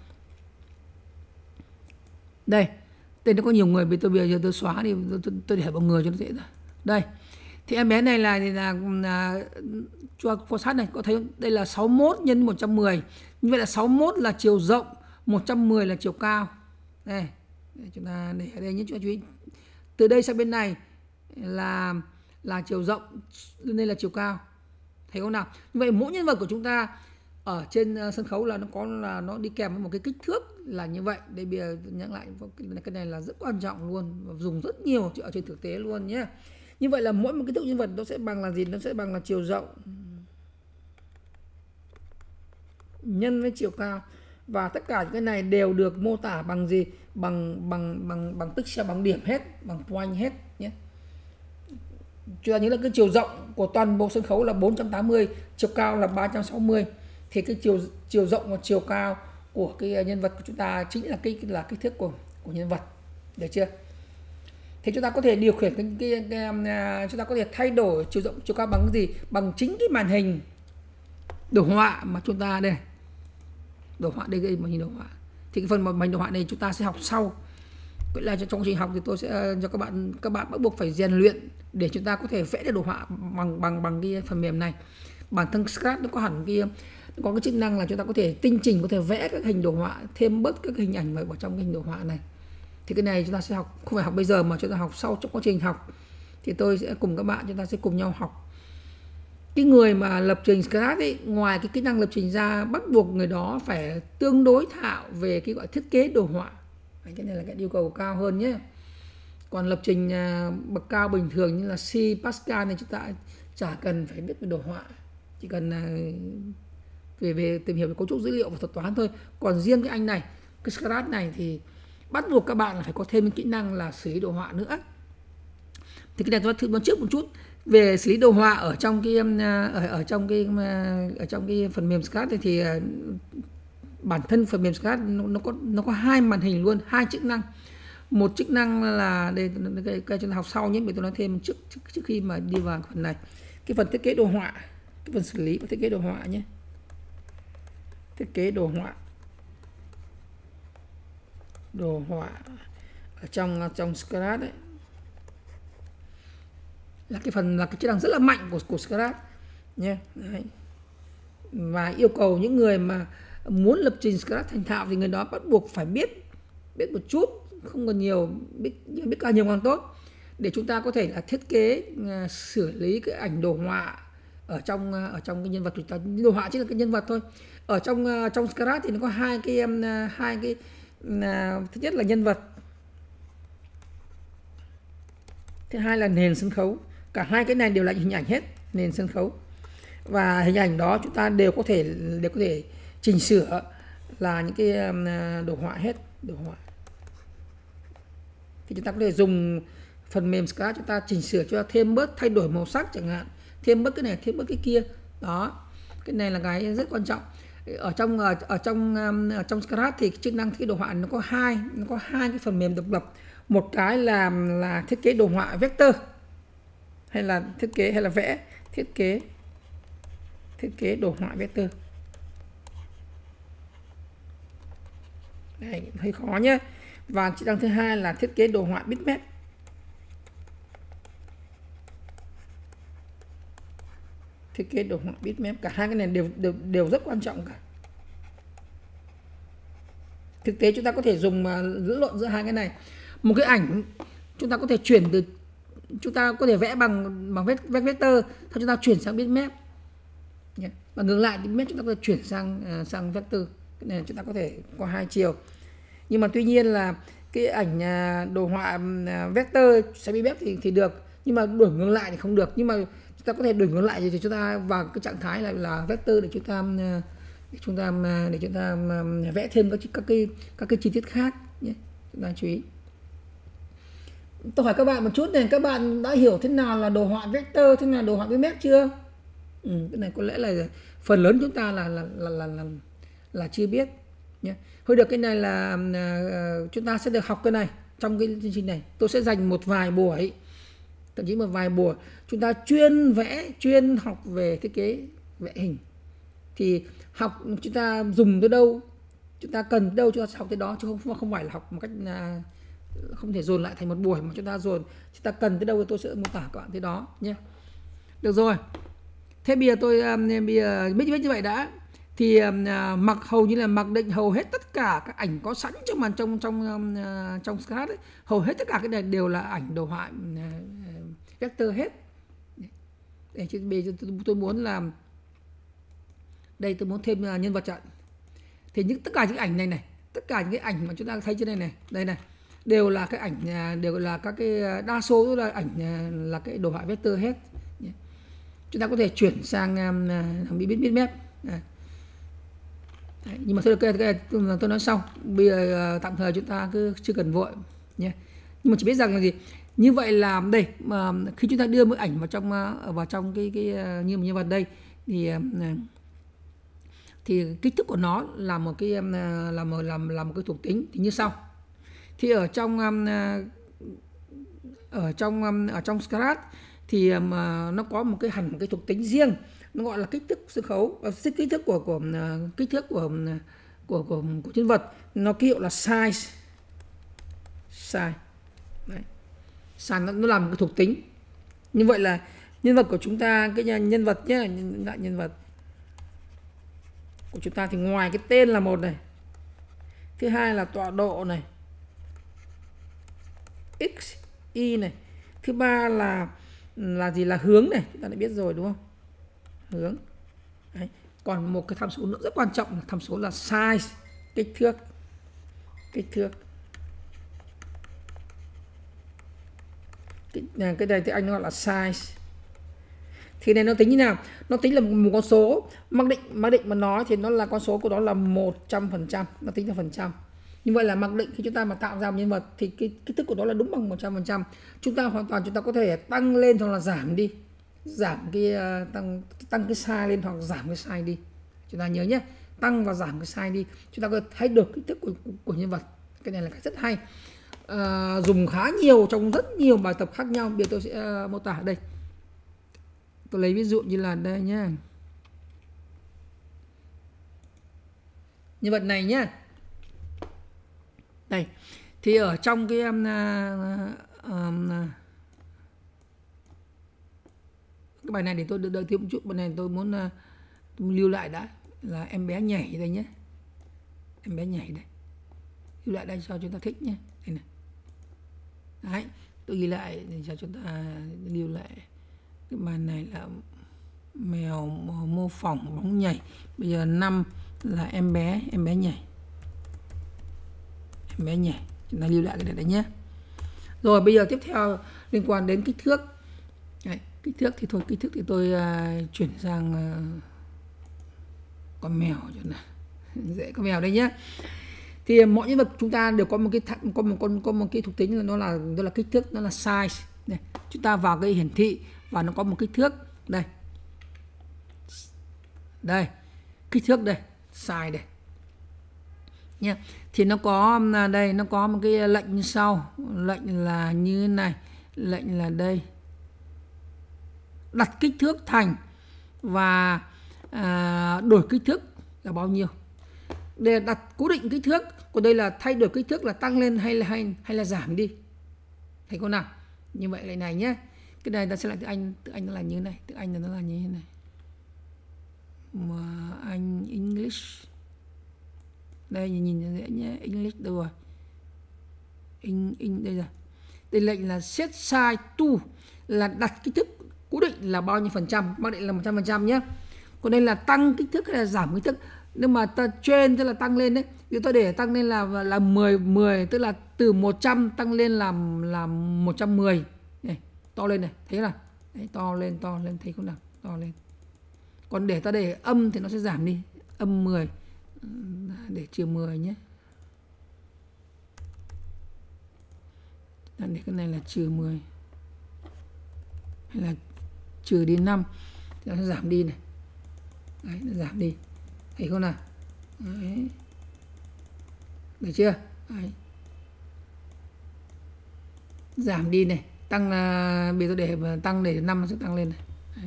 Đây nó có nhiều người, bây giờ tôi xóa đi, tôi để một người cho nó dễ rồi. Đây thì em bé này là cho quan sát này, có thấy đây là 61 x 110. Như vậy là 61 là chiều rộng, 110 là chiều cao. Đây chúng ta để ở đây nhé, chú ý. Từ đây sang bên này là chiều rộng, lên đây là chiều cao. Thấy không nào? Như vậy mỗi nhân vật của chúng ta ở trên sân khấu là nó đi kèm với một cái kích thước là như vậy. Đây bây giờ nhắc lại cái này là rất quan trọng luôn, và dùng rất nhiều ở trên thực tế luôn nhé. Như vậy là mỗi một kích thước nhân vật nó sẽ bằng là gì? Nó sẽ bằng là chiều rộng nhân với chiều cao, và tất cả những cái này đều được mô tả bằng gì? Bằng pixel, bằng điểm hết, bằng point hết nhé. Chúng ta nhớ là cái chiều rộng của toàn bộ sân khấu là 480, chiều cao là 360. Thì cái chiều rộng và chiều cao của cái nhân vật của chúng ta chính là kích thước của nhân vật. Được chưa? Thì chúng ta có thể điều khiển chúng ta có thể thay đổi chiều rộng, chiều cao bằng cái gì? Bằng chính cái màn hình đồ họa mà chúng ta đây. Đồ họa đây, cái màn hình đồ họa. Thì cái phần màn hình đồ họa này chúng ta sẽ học sau. Vậy là trong quá trình học thì tôi sẽ cho các bạn bắt buộc phải rèn luyện để chúng ta có thể vẽ được đồ họa bằng cái phần mềm này. Bản thân Scratch nó có hẳn có cái chức năng là chúng ta có thể tinh chỉnh, có thể vẽ các hình đồ họa, thêm bớt các hình ảnh vào trong cái hình đồ họa này. Thì cái này chúng ta sẽ học, không phải học bây giờ mà chúng ta học sau trong quá trình học. Thì tôi sẽ cùng các bạn, chúng ta sẽ cùng nhau học. Cái người mà lập trình Scratch ấy, ngoài cái kỹ năng lập trình ra, bắt buộc người đó phải tương đối thạo về cái gọi thiết kế đồ họa. Cái này là cái yêu cầu cao hơn nhé. Còn lập trình bậc cao bình thường như là C, Pascal này chúng ta chả cần phải biết về đồ họa, chỉ cần về tìm hiểu về cấu trúc dữ liệu và thuật toán thôi. Còn riêng cái anh này, cái Scratch này thì bắt buộc các bạn là phải có thêm cái kỹ năng là xử lý đồ họa nữa. Thì cái này tôi nói trước một chút về xử lý đồ họa ở trong cái phần mềm Scratch này. Thì bản thân phần mềm Scratch nó có hai màn hình luôn, hai chức năng. Một chức năng là đây, cái chúng ta học sau nhé, vì tôi nói thêm trước khi mà đi vào phần này. Cái phần thiết kế đồ họa, cái phần xử lý và thiết kế đồ họa nhé. Thiết kế đồ họa ở trong Scratch đấy là cái chức năng rất là mạnh của Scratch nhé. Đấy. Và yêu cầu những người mà muốn lập trình Scratch thành thạo thì người đó bắt buộc phải biết một chút không còn nhiều, biết càng nhiều càng tốt, để chúng ta có thể là thiết kế xử lý cái ảnh đồ họa ở trong cái nhân vật của chúng ta. Đồ họa chỉ là cái nhân vật thôi. Ở trong Scratch thì nó có hai cái thứ nhất là nhân vật, thứ hai là nền sân khấu. Cả hai cái này đều là hình ảnh hết, nền sân khấu và hình ảnh đó chúng ta đều có thể chỉnh sửa là những cái đồ họa hết, đồ họa. Thì chúng ta có thể dùng phần mềm Scratch, chúng ta chỉnh sửa cho thêm bớt, thay đổi màu sắc chẳng hạn, thêm bớt cái này, thêm bớt cái kia. Đó, cái này là cái rất quan trọng. Ở trong Scratch thì chức năng thiết kế đồ họa nó có hai cái phần mềm độc lập. Một cái là thiết kế đồ họa vector, hay là vẽ, thiết kế đồ họa vector. Đây, hơi khó nhé. Và chức năng thứ hai là thiết kế đồ họa bitmap. Thiết kế đồ họa bitmap, cả hai cái này đều rất quan trọng cả. Thực tế chúng ta có thể dùng lẫn lộn giữa hai cái này. Một cái ảnh chúng ta có thể chuyển từ, chúng ta có thể vẽ bằng vector, thôi chúng ta chuyển sang bitmap. Và ngược lại, bitmap chúng ta có thể chuyển sang vector. Cái này chúng ta có thể qua hai chiều. Nhưng mà tuy nhiên là cái ảnh đồ họa vector sang bitmap thì được, nhưng mà đổi ngược lại thì không được. Nhưng mà chúng ta có thể đổi ngược lại thì chúng ta vào cái trạng thái là vector để chúng ta vẽ thêm các cái chi tiết khác nhé. Chúng ta chú ý. Tôi hỏi các bạn một chút này, các bạn đã hiểu thế nào là đồ họa vector, thế nào là đồ họa bitmap chưa? Cái này có lẽ là phần lớn chúng ta là chưa biết nhé. Thôi được, cái này là chúng ta sẽ được học cái này trong cái chương trình này. Tôi sẽ dành một vài buổi, thậm chí một vài buổi chúng ta chuyên học về thiết kế vẽ hình. Thì học chúng ta dùng tới đâu, chúng ta cần tới đâu chúng ta học tới đó, chứ không phải là học một cách không thể dồn lại thành một buổi, mà chúng ta cần tới đâu thì tôi sẽ mô tả các bạn tới đó nhé. Được rồi. Thế bây giờ tôi biết như vậy đã. Thì hầu như là mặc định hầu hết tất cả các ảnh có sẵn trong Scratch ấy, hầu hết tất cả cái này đều là ảnh đồ họa vector hết. Để bây giờ tôi muốn làm đây, tôi muốn thêm nhân vật trận. Thì tất cả những ảnh này, tất cả những cái ảnh mà chúng ta thấy trên đây này, đây này, đều là cái ảnh, đều là các cái, đa số là ảnh là cái đồ họa vector hết. Chúng ta có thể chuyển sang bitmap. Đấy, nhưng mà thôi cái tôi nói sau. Bây giờ tạm thời chúng ta cứ chưa cần vội nhé. Nhưng mà chỉ biết rằng là gì, như vậy là đây, mà khi chúng ta đưa bức ảnh vào trong cái như một nhân vật đây, thì kích thước của nó là một cái là một cái thuộc tính thì như sau. Thì ở trong Scratch thì nó có một cái thuộc tính riêng, nó gọi là kích thước sân khấu, kích thước của nhân vật, nó ký hiệu là size. Đấy. Size nó làm một cái thuộc tính. Như vậy là nhân vật của chúng ta, cái nhân vật nhé, nhân vật của chúng ta thì ngoài cái tên là một này, thứ hai là tọa độ này, x, y này, thứ ba là gì, là hướng này, chúng ta đã biết rồi đúng không, hướng. Đấy. Còn một cái tham số nữa rất quan trọng là tham số là size, kích thước. Cái này thì anh gọi là size. Thì này nó tính như nào? Nó tính là một con số mặc định mà nói thì nó là con số của nó là 100%, nó tính theo phần trăm. Như vậy là mặc định khi chúng ta mà tạo ra một nhân vật thì cái kích thước của nó là đúng bằng 100%. Chúng ta hoàn toàn có thể tăng lên hoặc là giảm đi. Giảm cái tăng cái size lên hoặc giảm cái size đi. Chúng ta nhớ nhé, tăng và giảm cái size đi. Chúng ta có thể thấy được kích thước của nhân vật. Cái này là cái rất hay. Dùng khá nhiều trong rất nhiều bài tập khác nhau. Bây giờ tôi sẽ mô tả ở đây. Tôi lấy ví dụ như là đây nhé. Nhân vật này nhé. Đây. Thì ở trong cái bài này thì tôi đợi thêm một chút. Bài này tôi muốn lưu lại đã. Là em bé nhảy đây nhé. Em bé nhảy đây. Lưu lại đây cho chúng ta thích nhé. Đây này. Đấy, tôi ghi lại để cho chúng ta lưu lại cái bài này là mèo mô phỏng bóng nhảy. Bây giờ 5 là em bé nhảy. Em bé nhảy. Chúng ta lưu lại cái này đấy nhé. Rồi bây giờ tiếp theo liên quan đến kích thước. Đấy, kích thước thì thôi, kích thước thì tôi chuyển sang con mèo cho nào. Dễ, con mèo đây nhé. Thì mỗi nhân vật chúng ta đều có một cái thuộc tính là nó là kích thước, nó là size. Đây, chúng ta vào cái hiển thị và nó có một kích thước đây. Đây, kích thước đây, size đây. Nha. Thì nó có đây, nó có một cái lệnh như sau, lệnh là như thế này, lệnh là đây. Đặt kích thước thành và đổi kích thước là bao nhiêu. Để đặt cố định kích thước, còn đây là thay đổi kích thước là tăng lên hay là giảm đi. Thấy không nào? Như vậy lại này nhé. Cái này ta sẽ lại tiếng Anh nó là như thế này, tiếng Anh nó là như thế này. Mà Anh English. Đây nhìn dễ nhé, English đâu rồi? Đây rồi. Đây lệnh là set size to là đặt kích thước cố định là bao nhiêu phần trăm, mặc định là 100% nhé. Còn đây là tăng kích thước hay là giảm kích thước. Nhưng mà ta trên tức là tăng lên đấy. Ví dụ tôi để tăng lên là 10, tức là từ 100 tăng lên là 110. Này, to lên này, thấy nào? Đấy, to lên, thấy không nào? To lên. Còn để ta để âm thì nó sẽ giảm đi, âm 10. Để trừ 10 nhé. Để cái này là trừ 10. Hay là trừ đi 5 thì nó sẽ giảm đi này. Đấy, nó giảm đi. Thấy không nào? Đấy. Được chưa? Đấy. Giảm đi này, tăng bây giờ để tăng để 5 nó sẽ tăng lên này. Đấy.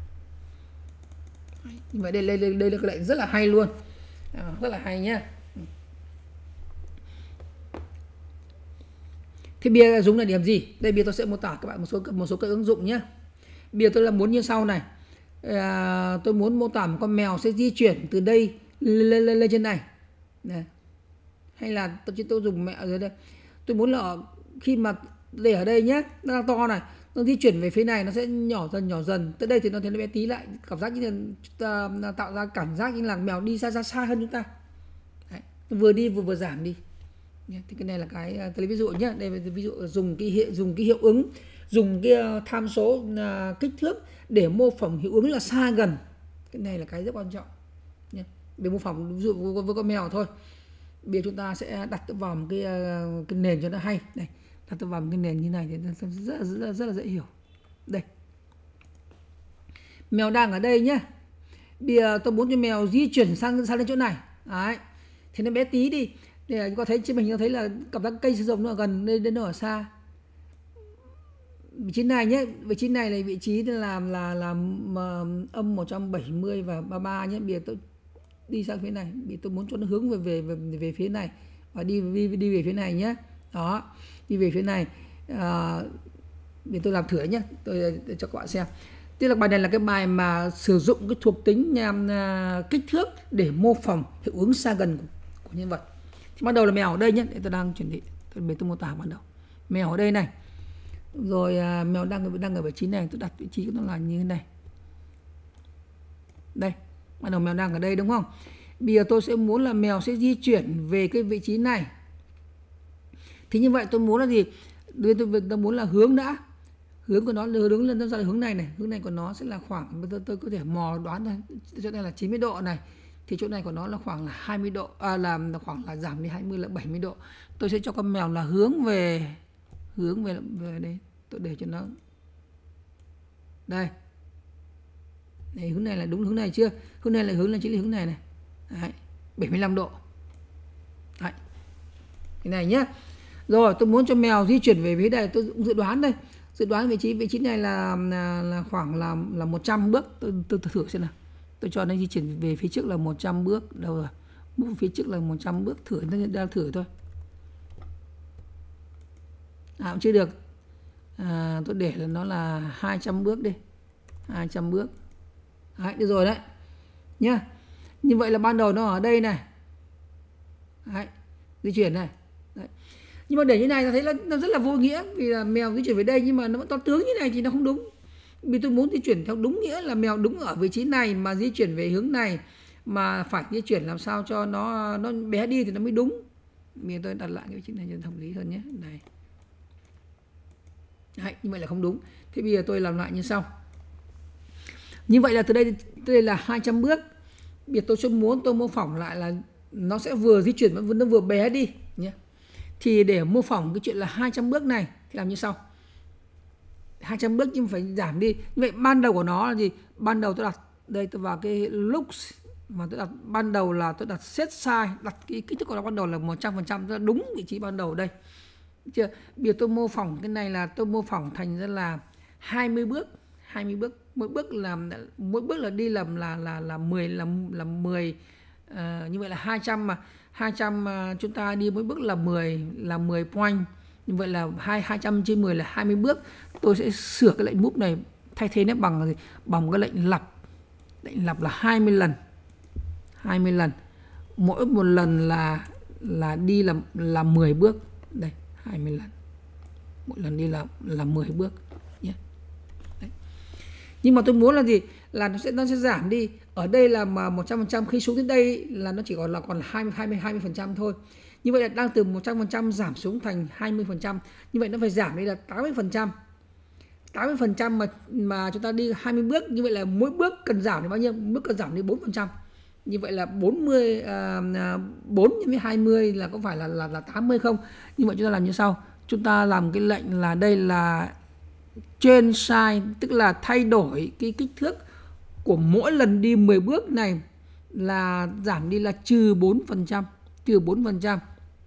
Đấy. Như vậy đây là cái lệnh rất là hay luôn. Rất là hay nhá. Thì bây giờ dùng là điểm gì? Đây bây giờ tôi sẽ mô tả các bạn một số cái ứng dụng nhé. Bây giờ tôi là muốn như sau này. Tôi muốn mô tả một con mèo sẽ di chuyển từ đây lên trên này. Này. Hay là tôi dùng mẹo dưới đây. Tôi muốn là khi mà để ở đây nhé, nó đang to này, nó di chuyển về phía này nó sẽ nhỏ dần. Tới đây thì nó thấy nó bé tí lại, cảm giác như là tạo ra cảm giác như là mèo đi xa hơn chúng ta. Đấy. Vừa đi vừa giảm đi. Thì cái này là cái tôi lấy ví dụ nhé. Đây ví dụ dùng cái hiệu ứng, dùng cái tham số kích thước để mô phỏng hiệu ứng là xa gần. Cái này là cái rất quan trọng nhé. Để mô phỏng ví dụ với con mèo thôi. Bây giờ chúng ta sẽ đặt vào một cái nền cho nó hay. Đây, đặt vào một cái nền như này thì rất là dễ hiểu. Đây, mèo đang ở đây nhé. Bây giờ tôi muốn cho mèo di chuyển sang lên chỗ này. Đấy, thì nó bé tí đi. Để có thấy trên mình, nó thấy là cảm giác cây rồng nó ở gần, nên nó ở xa. Vị trí này nhé, vị trí này là vị trí là âm 170 và 33 nhé. Bây giờ tôi đi sang phía này, vì tôi muốn cho nó hướng về phía này và đi về phía này nhé. Đó, đi về phía này. Để tôi làm thử nhé, tôi cho các bạn xem. Tức là bài này là cái bài mà sử dụng cái thuộc tính kích thước để mô phỏng hiệu ứng xa gần của nhân vật. Thì bắt đầu là mèo ở đây nhé, để tôi đang chuẩn bị, tôi mô tả ban đầu. Mèo ở đây này, rồi mèo đang ở vị trí này, tôi đặt vị trí của nó là như thế này. Đây, ban đầu mèo đang ở đây đúng không? Bây giờ tôi sẽ muốn là mèo sẽ di chuyển về cái vị trí này. Thì như vậy tôi muốn là gì? Tôi muốn là hướng đã. Hướng của nó hướng lên ra là hướng này này, hướng này của nó sẽ là khoảng, tôi có thể mò đoán thôi. Chỗ này là 90 độ này. Thì chỗ này của nó là khoảng là 20 độ, là khoảng là giảm đi 20 là 70 độ. Tôi sẽ cho con mèo là hướng về đây, tôi để cho nó đây. Đây, hướng này là đúng hướng này chưa? Hướng này là chính là hướng này này. Đấy, 75 độ. Đấy. Cái này nhé. Rồi, tôi muốn cho mèo di chuyển về phía đây, tôi dự đoán đây. Dự đoán vị trí này là khoảng là 100 bước. Tôi thử xem nào. Tôi cho nó di chuyển về phía trước là 100 bước. Đâu rồi? Phía trước là 100 bước, đang thử thôi. Cũng chưa được. Tôi để là nó là 200 bước đi. 200 bước. Đấy, được rồi đấy. Nhá. Như vậy là ban đầu nó ở đây này. Đấy, di chuyển này. Đấy. Nhưng mà để như này ta thấy nó rất là vô nghĩa, vì là mèo di chuyển về đây nhưng mà nó vẫn to tướng như này thì nó không đúng. Vì tôi muốn di chuyển theo đúng nghĩa là mèo đúng ở vị trí này mà di chuyển về hướng này, mà phải di chuyển làm sao cho nó bé đi thì nó mới đúng. Bây giờ tôi đặt lại cái vị trí này cho hợp lý hơn nhé. Này. Đấy, như vậy là không đúng. Thế bây giờ tôi làm lại như sau. Như vậy là từ đây là 200 bước. Bây giờ tôi mô phỏng lại là nó sẽ vừa di chuyển nó vừa bé đi nhé. Thì để mô phỏng cái chuyện là 200 bước này thì làm như sau. 200 bước nhưng phải giảm đi. Như vậy ban đầu của nó là gì? Ban đầu tôi đặt đây, tôi vào cái looks mà tôi đặt ban đầu là tôi đặt set size, đặt cái kích thước của nó ban đầu là 100%, đúng vị trí ban đầu đây. Chưa? Bây giờ tôi mô phỏng cái này là tôi mô phỏng thành ra là 20 bước, 20 bước. Mỗi bước là đi làm là 10 như vậy là 200 mà 200 chúng ta đi mỗi bước là 10 point. Như vậy là 200 trên 10 là 20 bước. Tôi sẽ sửa cái lệnh move này, thay thế nó bằng gì? Bằng cái lệnh lặp. Lệnh lặp là 20 lần. 20 lần. Mỗi một lần là đi là 10 bước. Đây, 20 lần. Mỗi lần đi là 10 bước nhé. Đấy. Nhưng mà tôi muốn là gì? Là nó sẽ giảm đi. Ở đây là mà 100%, khi xuống đến đây là nó chỉ còn 20% thôi. Như vậy là đang từ 100% giảm xuống thành 20%. Như vậy nó phải giảm đi là 80%. 80% mà chúng ta đi 20 bước, như vậy là mỗi bước cần giảm đến bao nhiêu? Bước cần giảm đi 4%. Như vậy là 4 nhân với 20 là có phải là 80 không? Như vậy chúng ta làm như sau. Chúng ta làm cái lệnh là đây là change size, tức là thay đổi cái kích thước của mỗi lần đi 10 bước này là giảm đi là trừ 4%. Trừ 4%.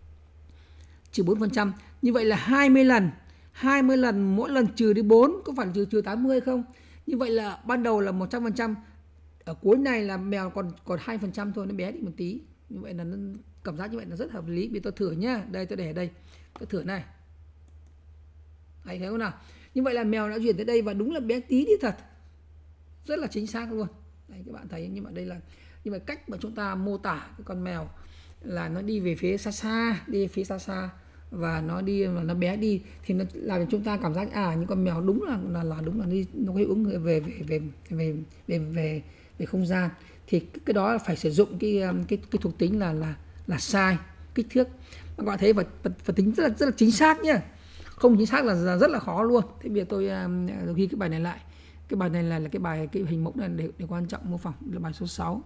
Trừ 4%. Như vậy là 20 lần. 20 lần mỗi lần trừ đi 4, có phải là trừ 80 không? Như vậy là ban đầu là 100%. Ở cuối này là mèo còn 2% thôi, nó bé đi một tí. Như vậy là nó cảm giác như vậy là rất hợp lý. Bây giờ tôi thử nhá. Đây tôi để ở đây. Tôi thử này. Đấy, thấy không nào? Như vậy là mèo đã chuyển tới đây và đúng là bé tí đi thật. Rất là chính xác luôn. Đấy, các bạn thấy, nhưng mà đây là nhưng mà cách mà chúng ta mô tả cái con mèo là nó đi về phía xa xa, đi phía xa xa và nó đi mà nó bé đi thì nó làm cho chúng ta cảm giác những con mèo đúng là đúng là đi nó hiệu ứng về không gian. Thì cái đó là phải sử dụng cái thuộc tính là size, kích thước. Các bạn thấy và tính rất là chính xác nhá. Không chính xác là rất là khó luôn. Thế bây giờ tôi ghi cái bài này lại. Cái bài này là cái hình mẫu này để quan trọng mô phỏng, là bài số 6.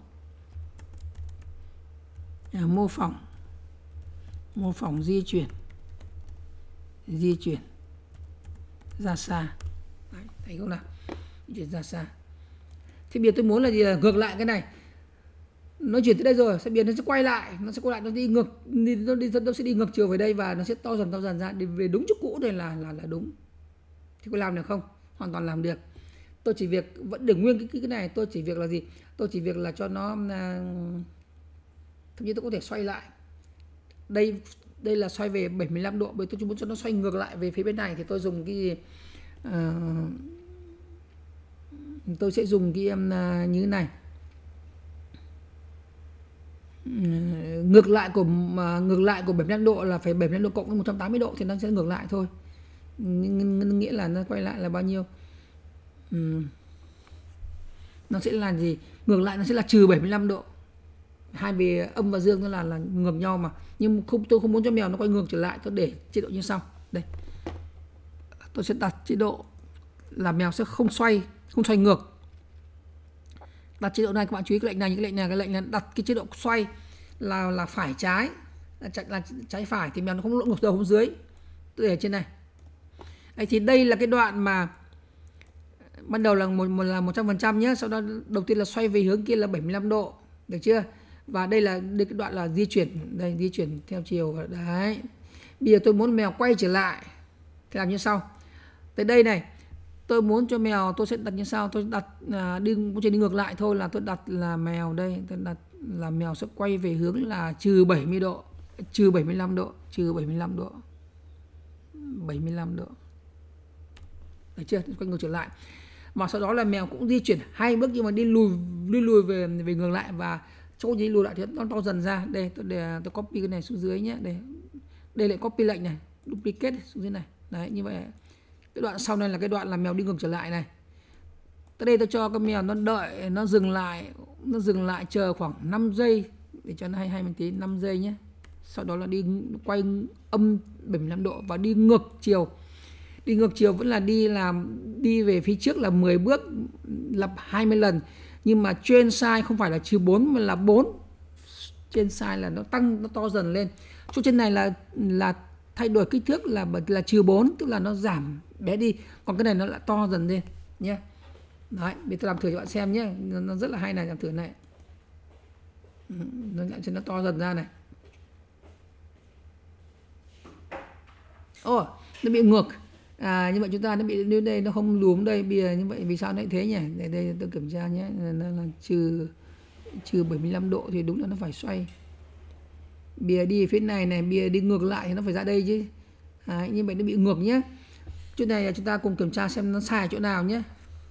Mô phỏng di chuyển ra xa. Đấy, thấy không nào? Di chuyển ra xa. Thế bây giờ tôi muốn là gì? Là ngược lại cái này. Nó chuyển tới đây rồi, bây giờ nó sẽ quay lại, nó đi ngược, nó sẽ đi ngược chiều về đây và nó sẽ to dần ra để về đúng chỗ cũ này là đúng. Thì có làm được không? Hoàn toàn làm được. Tôi chỉ việc vẫn để nguyên cái này, tôi chỉ việc là gì? Tôi chỉ việc là cho nó thậm chí tôi có thể xoay lại. Đây là xoay về 75 độ, bởi tôi muốn cho nó xoay ngược lại về phía bên này thì tôi dùng cái gì? Tôi sẽ dùng cái như thế này. Ngược lại của 75 độ là phải 75 độ cộng với 180 độ thì nó sẽ ngược lại thôi. Nghĩa là nó quay lại là bao nhiêu? Nó sẽ là gì? Ngược lại nó sẽ là trừ 75 độ. Hai bề âm và dương nó là ngược nhau mà. Nhưng tôi không muốn cho mèo nó quay ngược trở lại, tôi để chế độ như sau. Đây. Tôi sẽ đặt chế độ là mèo sẽ không xoay ngược. Đặt chế độ này, các bạn chú ý cái lệnh này, cái lệnh là đặt cái chế độ xoay là phải trái, là trái phải thì mèo nó không lộn ngược đầu xuống dưới. Tôi để trên này. Đấy, thì đây là cái đoạn mà ban đầu là 100% nhé, sau đó đầu tiên là xoay về hướng kia là 75 độ, được chưa? Và đây là cái đoạn là di chuyển theo chiều đấy. Bây giờ tôi muốn mèo quay trở lại thì làm như sau. Tới đây này, tôi muốn cho mèo tôi sẽ đặt như sau, tôi đặt đi ngược lại thôi, là tôi đặt là mèo đây, tôi đặt là mèo sẽ quay về hướng là trừ 70 độ, trừ 75 độ, trừ 75 độ. 75 độ. Được chưa? Quay ngược trở lại. Mà sau đó là mèo cũng di chuyển 2 bước nhưng mà đi lùi về ngược lại, và chỗ gì lùi lại thì nó to dần ra. Đây tôi copy cái này xuống dưới nhé. Đây. đây lại copy lệnh này, duplicate xuống dưới này. Đấy, như vậy cái đoạn sau này là cái đoạn là mèo đi ngược trở lại này. Tới đây tôi cho con mèo nó đợi, nó dừng lại chờ khoảng 5 giây để cho nó hay một tí, 5 giây nhé. Sau đó là đi quay âm 75 độ và đi ngược chiều. Đi ngược chiều vẫn là đi về phía trước là 10 bước, lặp 20 lần. Nhưng mà trên side không phải là -4 mà là 4. Trên side là nó tăng, nó to dần lên. Chỗ trên này là thay đổi kích thước là -4, tức là nó giảm bé đi. Còn cái này nó lại to dần lên nhé. Đấy, bây tôi làm thử cho bạn xem nhé. Nó rất là hay này, làm thử này. Nó nhận cho nó to dần ra này. Ồ, nó bị ngược. Như vậy chúng ta nó bị đến đây, nó không lúm đây. Bây giờ như vậy vì sao nó lại thế nhỉ? Để đây tôi kiểm tra nhé. Nó là trừ 75 độ thì đúng là nó phải xoay. Bìa đi phía này này, bìa đi ngược lại thì nó phải ra đây chứ. Như vậy nó bị ngược nhé. Chỗ này là chúng ta cùng kiểm tra xem nó sai chỗ nào nhé.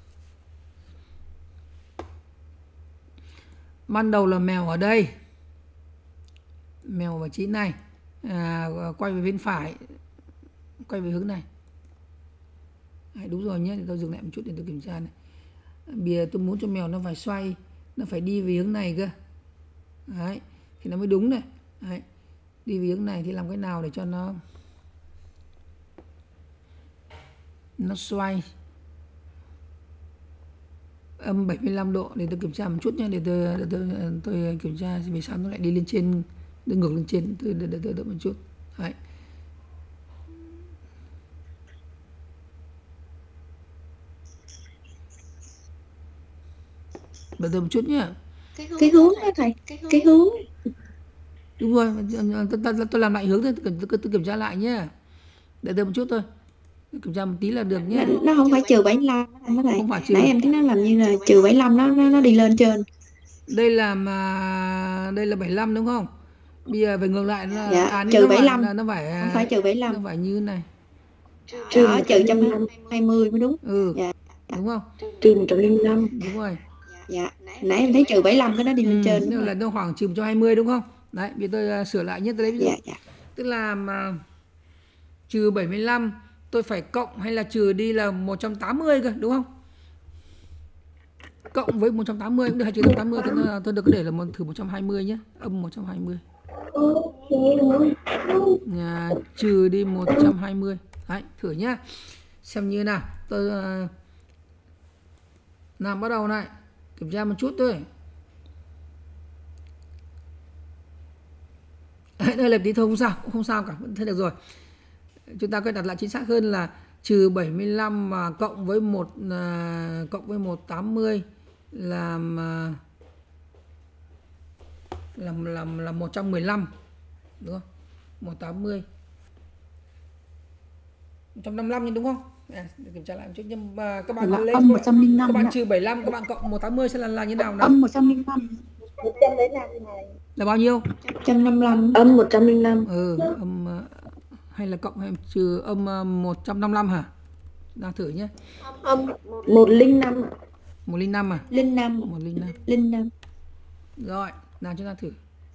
Ban đầu là mèo ở đây, mèo ở vị trí này, quay về bên phải, quay về hướng này. Đúng rồi nhé, tôi dừng lại một chút để tôi kiểm tra này. Bìa tôi muốn cho mèo nó phải xoay, nó phải đi về hướng này cơ. Đấy, thì nó mới đúng này. Đấy, đi về hướng này thì làm cái nào để cho nó xoay âm 75 độ để tôi kiểm tra một chút nhé, để tôi kiểm tra vì sao nó lại đi lên trên, đi ngược lên trên. Tôi đợi một chút. Đấy. Đợi tôi một chút nhé. Cái hướng đó thầy, cái hướng. Đúng rồi, tôi làm lại hướng thôi, tôi kiểm tra lại nhé. Đợi tôi một chút thôi. Kiểm tra một tí là được nhé. Nó không phải trừ 75 đó thầy. Không phải trừ. Nãy em thấy nó làm như là trừ 75, nó đi lên trên. Đây là 75 đúng không? Bây giờ về ngược lại nó dạ, trừ 75. Nó phải không phải trừ 75. Nó phải như này. Trừ 120 mới đúng. Dạ. Đúng không? Trừ 105. Đúng rồi. Dạ. Nãy em thấy trừ 75 cái nó đi lên trên. Là nó khoảng trừ 120 đúng không? Đấy, bây giờ tôi sửa lại nhé, tôi lấy ví dụ. Dạ. Tức là trừ 75 tôi phải cộng hay là trừ đi là 180 cơ, đúng không? Cộng với 180 cũng được, hay trừ 180 thì tôi được để là thử 120 nhé, âm 120. Trừ đi 120. Đấy, thử nhá. Xem như nào. Tôi làm bắt đầu này, kiểm tra một chút thôi. Đây là tí thôi, không sao cả, vẫn thấy được rồi. Chúng ta có đặt lại chính xác hơn là trừ 75 mà cộng với 180 là 115, đúng không? 180 155 đúng không? Để kiểm tra lại một chút, nhưng mà các bạn lên âm 105, các bạn trừ 75 các bạn cộng 180 sẽ là như nào nào? Âm 105. 105 này Là bao nhiêu? 155. Âm 105. Âm hay là cộng hay trừ âm 155 hả? Đang thử nhé. Âm 105. 105 à? 105. Rồi, nào chúng ta thử.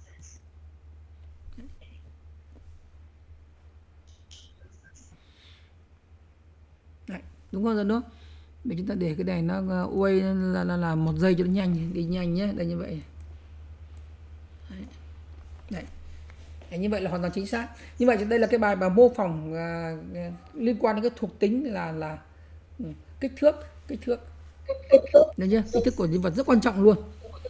Đấy, đúng không, đúng không? Để chúng ta để cái này nó quay là 1 giây cho nó nhanh, đi nhanh nhé. Đây như vậy. Đấy. Đấy, như vậy là hoàn toàn chính xác. Như vậy đây là cái bài mô phỏng liên quan đến cái thuộc tính là kích thước. Được chưa? Kích thước của nhân vật rất quan trọng luôn.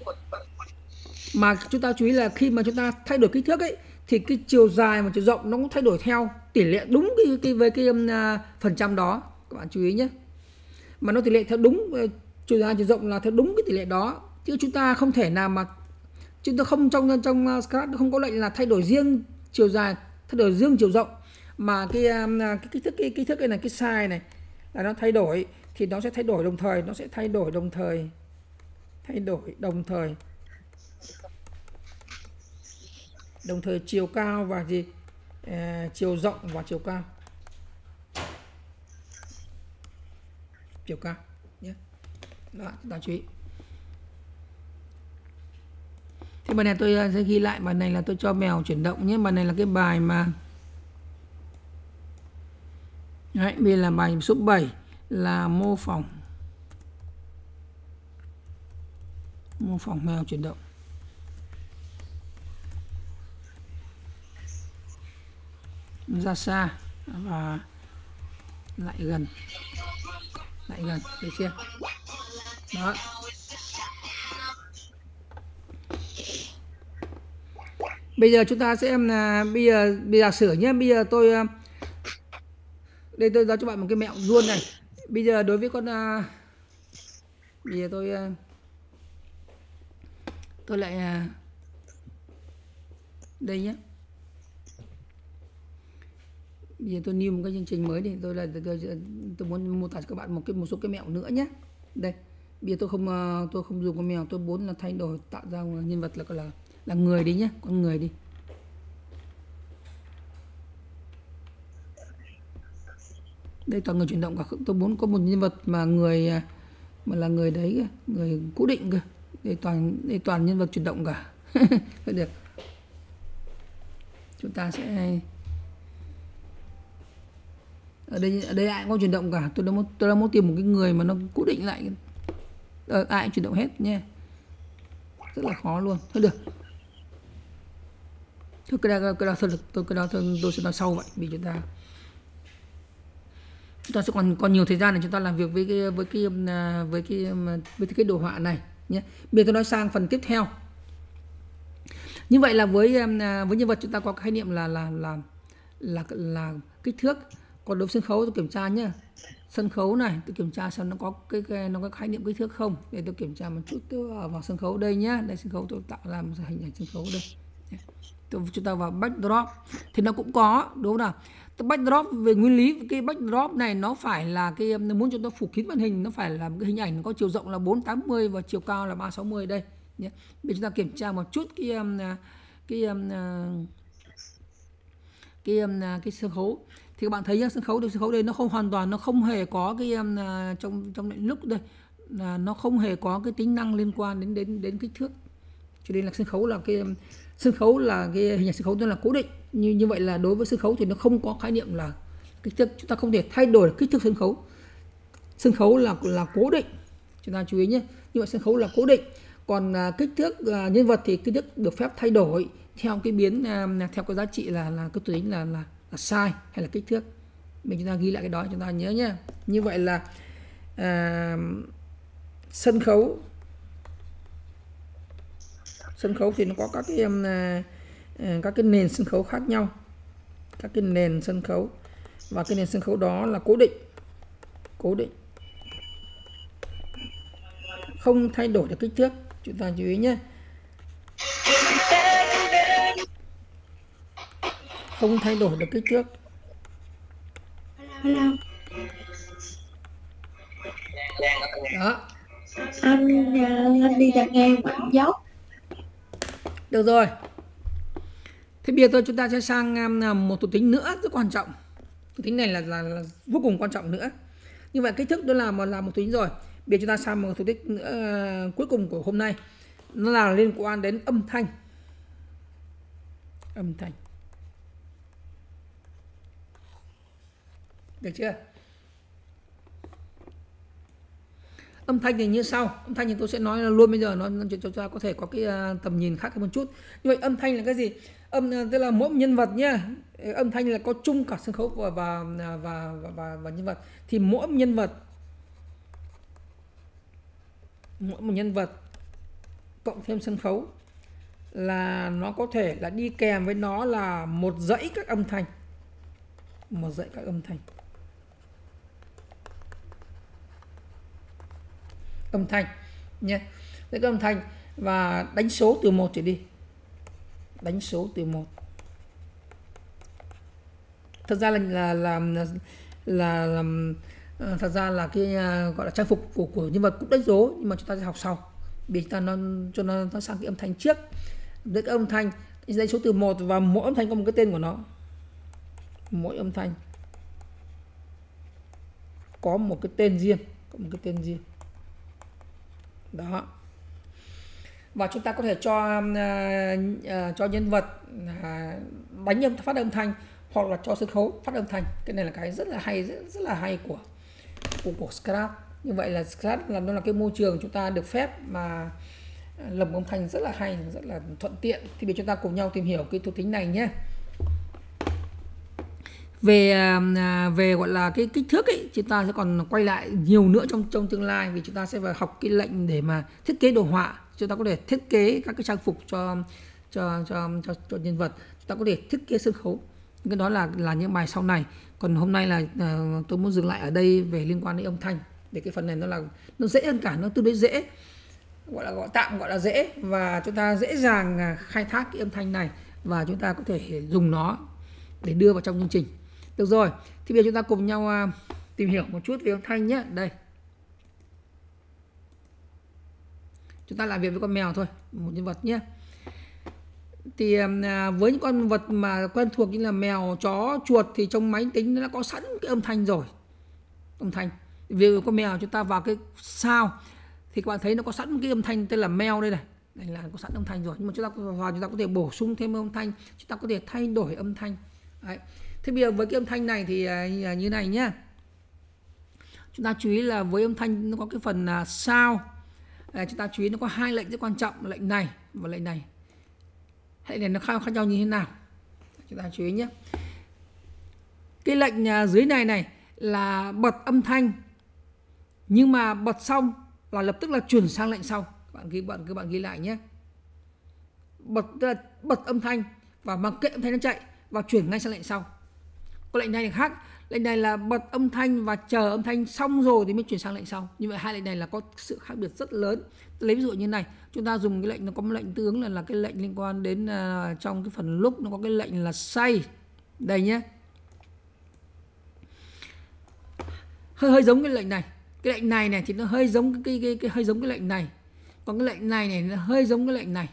Mà chúng ta chú ý là khi mà chúng ta thay đổi kích thước ấy thì cái chiều dài và chiều rộng nó cũng thay đổi theo tỷ lệ đúng với cái phần trăm đó, các bạn chú ý nhé. Mà nó tỷ lệ theo đúng chiều dài chiều rộng là theo đúng cái tỷ lệ đó, chứ chúng ta không thể nào mà chúng ta không trong Scratch không có lệnh là thay đổi riêng chiều dài, thay đổi riêng chiều rộng, mà cái kích thước này, cái size này là nó thay đổi thì nó sẽ thay đổi đồng thời chiều cao và chiều rộng và chiều cao nhé. Đó, chúng ta chú ý. Thì bài này tôi sẽ ghi lại, bài này là tôi cho mèo chuyển động nhé. Bài này là cái bài mà Đấy, bây giờ là bài số 7 là mô phỏng mèo chuyển động. Ra xa và lại gần, được chưa? Đó. Bây giờ chúng ta sẽ là bây giờ sửa nhé. Bây giờ tôi đây tôi giáo cho bạn một cái mẹo luôn này. Bây giờ đối với con bây giờ tôi lại đây nhé. Bây giờ tôi new một cái chương trình mới đi. Tôi muốn mô tả cho các bạn một số cái mẹo nữa nhé. Đây. Bây giờ tôi không dùng con mèo, tôi muốn là thay đổi tạo ra một nhân vật là người đi nhé, con người đi. Đây toàn người chuyển động cả, tôi muốn có một nhân vật mà là người đấy, người cố định cơ. Đây toàn nhân vật chuyển động cả. Được. Chúng ta sẽ ở đây ai cũng có chuyển động cả. Tôi đang muốn tìm một cái người mà nó cố định lại. Ai cũng chuyển động hết nha. Rất là khó luôn. Thôi được. Thôi cái đó tôi sẽ nói sau vậy, vì chúng ta sẽ còn nhiều thời gian để chúng ta làm việc với cái đồ họa này nhé. Bây giờ tôi nói sang phần tiếp theo. Như vậy là với nhân vật chúng ta có khái niệm là kích thước. Còn đối với sân khấu tôi kiểm tra nhé. Sân khấu này tôi kiểm tra xem nó có khái niệm kích thước không. Để tôi kiểm tra một chút, tôi vào sân khấu đây nhé. Đây sân khấu tôi tạo ra một hình ảnh sân khấu đây. Chúng ta vào backdrop thì nó cũng có, đúng không nào? Backdrop về nguyên lý, cái backdrop này nó phải là cái muốn cho nó phủ kín màn hình, nó phải là cái hình ảnh có chiều rộng là 480 và chiều cao là 360 đây nhé. Bây giờ chúng ta kiểm tra một chút cái sân khấu thì các bạn thấy sân khấu đây nó không hoàn toàn, nó không hề có cái trong lệnh lúc đây là nó không hề có cái tính năng liên quan đến kích thước, cho nên là sân khấu là cái hình ảnh sân khấu nó là cố định. Như vậy là đối với sân khấu thì nó không có khái niệm là kích thước, chúng ta không thể thay đổi kích thước sân khấu là cố định, chúng ta chú ý nhé. Như vậy sân khấu là cố định, còn kích thước nhân vật thì kích thước được phép thay đổi theo cái biến theo cái giá trị là cái tính là size hay là kích thước. Chúng ta ghi lại cái đó chúng ta nhớ nhé. Như vậy là sân khấu thì nó có các cái nền sân khấu khác nhau, các cái nền sân khấu, và cái nền sân khấu đó là cố định, không thay đổi được kích thước, chúng ta chú ý nhé. Không thay đổi được kích thước. Hello. Đó. Anh đi ra ngang mà anh dốc. Được rồi. Thế bây giờ chúng ta sẽ sang một thuộc tính nữa rất quan trọng. Thuộc tính này là vô cùng quan trọng nữa. Như vậy kích thước đó là một thuộc tính rồi. Bây giờ chúng ta sang một thuộc tính nữa cuối cùng của hôm nay. Nó là liên quan đến âm thanh. Được chưa? Âm thanh thì như sau. Âm thanh thì tôi sẽ nói luôn bây giờ, nó cho chúng ta có thể có cái tầm nhìn khác hơn một chút. Như vậy âm thanh là cái gì? Tức là mỗi nhân vật nhá. Âm thanh là có chung cả sân khấu và nhân vật. Thì mỗi một nhân vật cộng thêm sân khấu là nó có thể là đi kèm với nó là một dãy các âm thanh. Âm thanh nhé. Đấy, âm thanh và đánh số từ 1 trở đi. Đánh số từ 1. Thật ra thật ra là cái gọi là trang phục của nhân vật cũng đánh số, nhưng mà chúng ta sẽ học sau. Vì chúng ta cho nó sang cái âm thanh trước. Với cái âm thanh đánh số từ 1 và mỗi âm thanh có một cái tên của nó. Mỗi âm thanh có một cái tên riêng, Đó. Và chúng ta có thể cho nhân vật phát âm thanh, hoặc là cho sân khấu phát âm thanh. Cái này là cái rất là hay, rất là hay của Scratch. Như vậy là Scratch là nó là cái môi trường chúng ta được phép mà lồng âm thanh rất là hay, rất là thuận tiện. Thì bây giờ chúng ta cùng nhau tìm hiểu cái thuộc tính này nhé. Về gọi là cái kích thước ấy, chúng ta sẽ còn quay lại nhiều nữa trong tương lai, vì chúng ta sẽ phải học cái lệnh để mà thiết kế đồ họa. Chúng ta có thể thiết kế các cái trang phục cho nhân vật, chúng ta có thể thiết kế sân khấu. Cái đó là những bài sau này. Còn hôm nay là tôi muốn dừng lại ở đây về liên quan đến âm thanh, để cái phần này nó dễ hơn cả, nó tương đối dễ, tạm gọi là dễ, và chúng ta dễ dàng khai thác cái âm thanh này và chúng ta có thể dùng nó để đưa vào trong chương trình. Được rồi, thì bây giờ chúng ta cùng nhau tìm hiểu một chút về âm thanh nhé. Đây, chúng ta làm việc với con mèo thôi, một nhân vật nhé. Thì với những con vật mà quen thuộc như là mèo, chó, chuột thì trong máy tính nó đã có sẵn cái âm thanh rồi. Âm thanh, vì con mèo chúng ta vào cái sao thì các bạn thấy nó có sẵn cái âm thanh tên là meo đây này. Đây là có sẵn âm thanh rồi, nhưng mà chúng ta vào chúng ta có thể bổ sung thêm âm thanh, chúng ta có thể thay đổi âm thanh. Đấy. Thế bây giờ với cái âm thanh này thì như này nhá. Chúng ta chú ý là với âm thanh nó có cái phần sound. Chúng ta chú ý nó có hai lệnh rất quan trọng, lệnh này và lệnh này. Lệnh này nó khác nhau như thế nào? Chúng ta chú ý nhé. Cái lệnh dưới này là bật âm thanh, nhưng mà bật xong là lập tức là chuyển sang lệnh sau. Các bạn ghi lại nhé. Bật âm thanh và mặc kệ âm thanh nó chạy và chuyển ngay sang lệnh sau. Còn lệnh này thì khác, lệnh này là bật âm thanh và chờ âm thanh xong rồi thì mới chuyển sang lệnh sau. Như vậy hai lệnh này là có sự khác biệt rất lớn. Lấy ví dụ như này, chúng ta dùng cái lệnh, nó có một lệnh tương ứng là cái lệnh liên quan đến trong cái phần lúc, nó có cái lệnh là say. Đây nhé, hơi giống cái lệnh này. Cái lệnh này thì nó hơi giống cái hơi giống cái lệnh này. Còn cái lệnh này nó hơi giống cái lệnh này.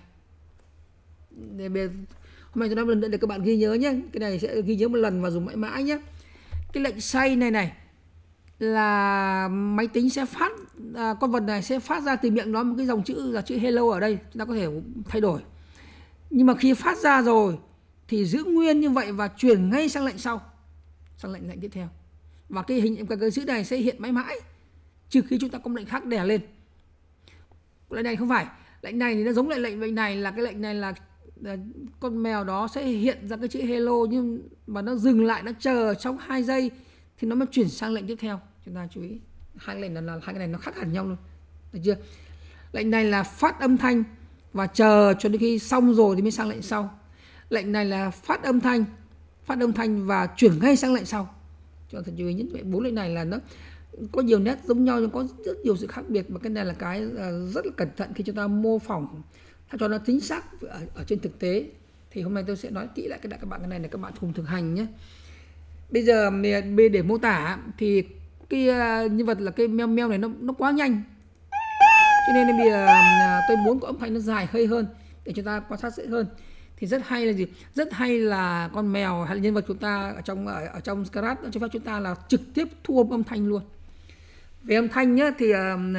Hôm nay tôi nói một lần nữa để các bạn ghi nhớ nhé. Cái này sẽ ghi nhớ một lần và dùng mãi mãi nhé. Cái lệnh say này là máy tính sẽ phát, con vật này sẽ phát ra từ miệng nó một cái dòng chữ là chữ hello ở đây. Chúng ta có thể thay đổi. Nhưng mà khi phát ra rồi thì giữ nguyên như vậy và chuyển ngay sang lệnh sau, sang lệnh tiếp theo. Và cái chữ này sẽ hiện mãi mãi, trừ khi chúng ta có lệnh khác đè lên. Lệnh này không phải. Lệnh này thì nó giống lại lệnh này, là cái lệnh này là con mèo đó sẽ hiện ra cái chữ hello, nhưng mà nó dừng lại, nó chờ trong 2 giây thì nó mới chuyển sang lệnh tiếp theo. Chúng ta chú ý, hai cái này nó khác hẳn nhau luôn. Được chưa? Lệnh này là phát âm thanh và chờ cho đến khi xong rồi thì mới sang lệnh sau. Lệnh này là phát âm thanh và chuyển ngay sang lệnh sau. Cho thật chú ý nhất. Vậy 4 lệnh này là nó có nhiều nét giống nhau nhưng có rất nhiều sự khác biệt, và cái này là cái rất là cẩn thận khi chúng ta mô phỏng cho nó chính xác ở trên thực tế. Thì hôm nay tôi sẽ nói kỹ lại các bạn cái này để các bạn cùng thực hành nhé. Bây giờ để mô tả thì cái nhân vật là cái meo này nó quá nhanh, cho nên bây giờ tôi muốn có âm thanh nó dài hơi hơn để chúng ta quan sát dễ hơn. Thì rất hay là gì? Rất hay là con mèo hay là nhân vật chúng ta ở trong Scratch nó cho phép chúng ta là trực tiếp thu âm thanh luôn. Về âm thanh nhé, thì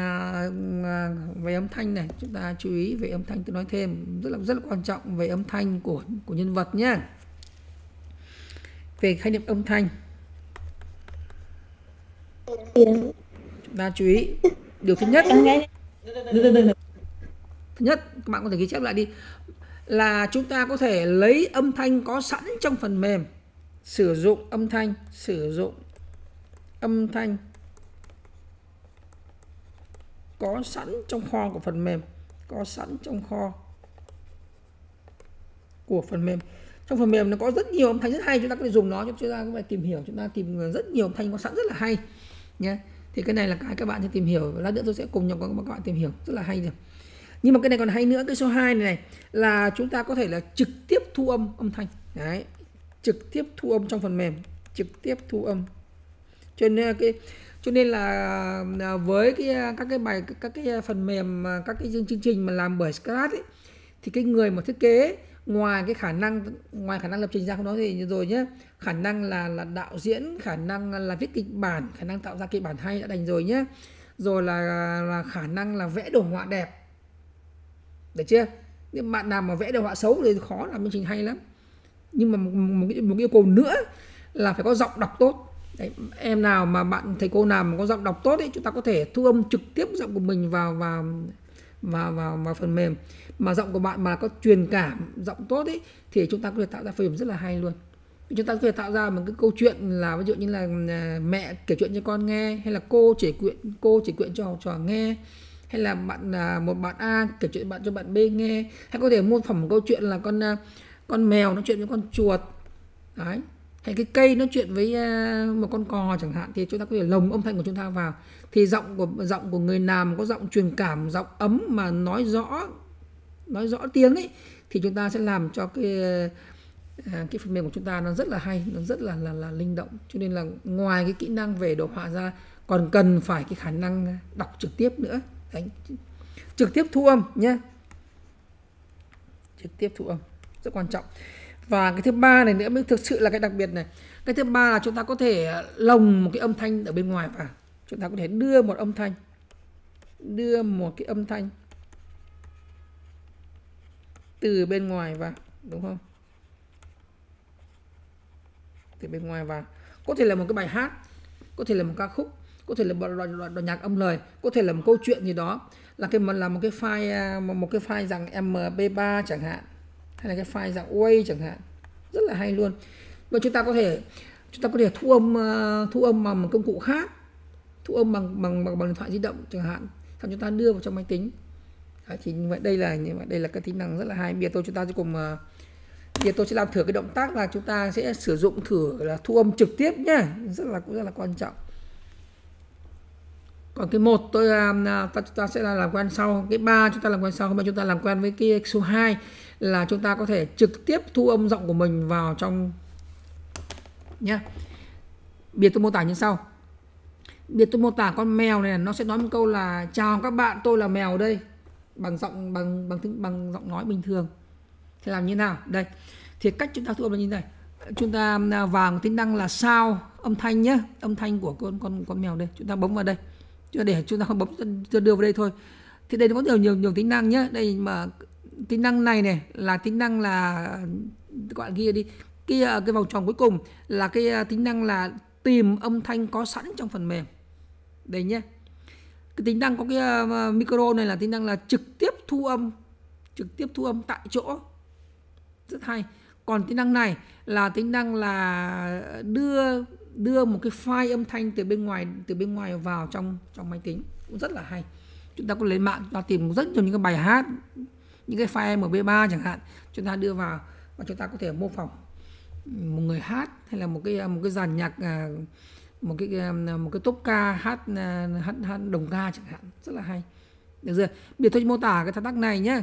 về âm thanh này chúng ta chú ý về âm thanh, tôi nói thêm rất là quan trọng về âm thanh của nhân vật nhé. Về khái niệm âm thanh, chúng ta chú ý điều thứ nhất, các bạn có thể ghi chép lại đi, là chúng ta có thể lấy âm thanh có sẵn trong phần mềm, sử dụng âm thanh có sẵn trong kho của phần mềm, của phần mềm. Trong phần mềm nó có rất nhiều âm thanh rất hay, chúng ta có thể dùng nó, chúng ta có thể tìm hiểu, chúng ta tìm rất nhiều âm thanh có sẵn rất là hay nhé. Thì cái này là cái các bạn sẽ tìm hiểu, lát nữa tôi sẽ cùng nhau các bạn tìm hiểu, rất là hay rồi. Nhưng mà cái này còn hay nữa, cái số 2 này là chúng ta có thể là trực tiếp thu âm thanh. Đấy, trực tiếp thu âm trong phần mềm, trực tiếp thu âm. Cho nên là với các cái phần mềm, các cái chương trình mà làm bởi Scratch ấy, thì cái người mà thiết kế ngoài khả năng lập trình ra không nói gì rồi nhé, khả năng là đạo diễn, khả năng là viết kịch bản, khả năng tạo ra kịch bản hay đã đành rồi nhé, rồi là khả năng là vẽ đồ họa đẹp, được chưa? Nhưng bạn nào mà vẽ đồ họa xấu thì khó làm chương trình hay lắm. Nhưng mà một yêu cầu nữa là phải có giọng đọc tốt. Đấy, em nào mà bạn thầy cô nào mà có giọng đọc tốt ấy, chúng ta có thể thu âm trực tiếp giọng của mình vào phần mềm. Mà giọng của bạn mà có truyền cảm, giọng tốt ấy, thì chúng ta có thể tạo ra phim rất là hay luôn. Chúng ta có thể tạo ra một cái câu chuyện là ví dụ như là mẹ kể chuyện cho con nghe, hay là cô kể chuyện cho học trò nghe, hay là một bạn A kể chuyện cho bạn B nghe, hay có thể mô phỏng một câu chuyện là con mèo nói chuyện với con chuột. Đấy. Hay cái cây nói chuyện với một con cò chẳng hạn, thì chúng ta có thể lồng âm thanh của chúng ta vào. Thì giọng của người làm có giọng truyền cảm, giọng ấm mà nói rõ tiếng ấy, thì chúng ta sẽ làm cho cái phần mềm của chúng ta nó rất là hay, nó rất là linh động. Cho nên là ngoài cái kỹ năng về đồ họa ra, còn cần phải cái khả năng đọc trực tiếp nữa. Đấy. Trực tiếp thu âm nhé, trực tiếp thu âm rất quan trọng. Và cái thứ ba này nữa mới thực sự là cái đặc biệt này. Cái thứ ba là chúng ta có thể lồng một cái âm thanh ở bên ngoài vào. Chúng ta có thể đưa một cái âm thanh từ bên ngoài vào, đúng không? Từ bên ngoài vào. Có thể là một cái bài hát, có thể là một ca khúc, có thể là một đoạn nhạc âm lời, có thể là một câu chuyện gì đó, là một cái file dạng MP3 chẳng hạn, hay là cái file dạng WAV chẳng hạn, rất là hay luôn. Và chúng ta có thể thu âm bằng một công cụ khác, thu âm bằng điện thoại di động chẳng hạn, xong chúng ta đưa vào trong máy tính. Đấy, thì như vậy đây là cái tính năng rất là hay. Bây giờ tôi sẽ làm thử cái động tác là chúng ta sẽ sử dụng thử là thu âm trực tiếp nhé, rất là quan trọng. Còn cái 1 chúng ta sẽ làm quen sau, cái 3 chúng ta làm quen sau, mà chúng ta làm quen với cái số 2 là chúng ta có thể trực tiếp thu âm giọng của mình vào trong nhé. Bây giờ tôi mô tả như sau. Bây giờ tôi mô tả con mèo này, nó sẽ nói một câu là chào các bạn, tôi là mèo đây, bằng giọng nói bình thường. Thì làm như nào? Đây. Thì cách chúng ta thu âm là như thế này. Chúng ta vào tính năng là sound, âm thanh nhé, âm thanh của con mèo đây. Chúng ta bấm vào đây. Để chúng ta không bấm, đưa vào đây thôi. Thì đây nó có nhiều tính năng nhé. Đây mà tính năng này là tính năng là gọi kia đi. Cái vòng tròn cuối cùng là cái tính năng là tìm âm thanh có sẵn trong phần mềm. Đây nhé. Cái tính năng có cái micro này là tính năng là trực tiếp thu âm tại chỗ. Rất hay. Còn tính năng này là tính năng là đưa một cái file âm thanh từ bên ngoài vào trong máy tính, cũng rất là hay. Chúng ta có lên mạng, chúng ta tìm rất nhiều những cái bài hát, những cái file MP3 chẳng hạn, chúng ta đưa vào và chúng ta có thể mô phỏng một người hát, hay là một cái dàn nhạc, một cái tốp ca hát đồng ca chẳng hạn, rất là hay. Được chưa? Bây giờ tôi mô tả cái thao tác này nhé.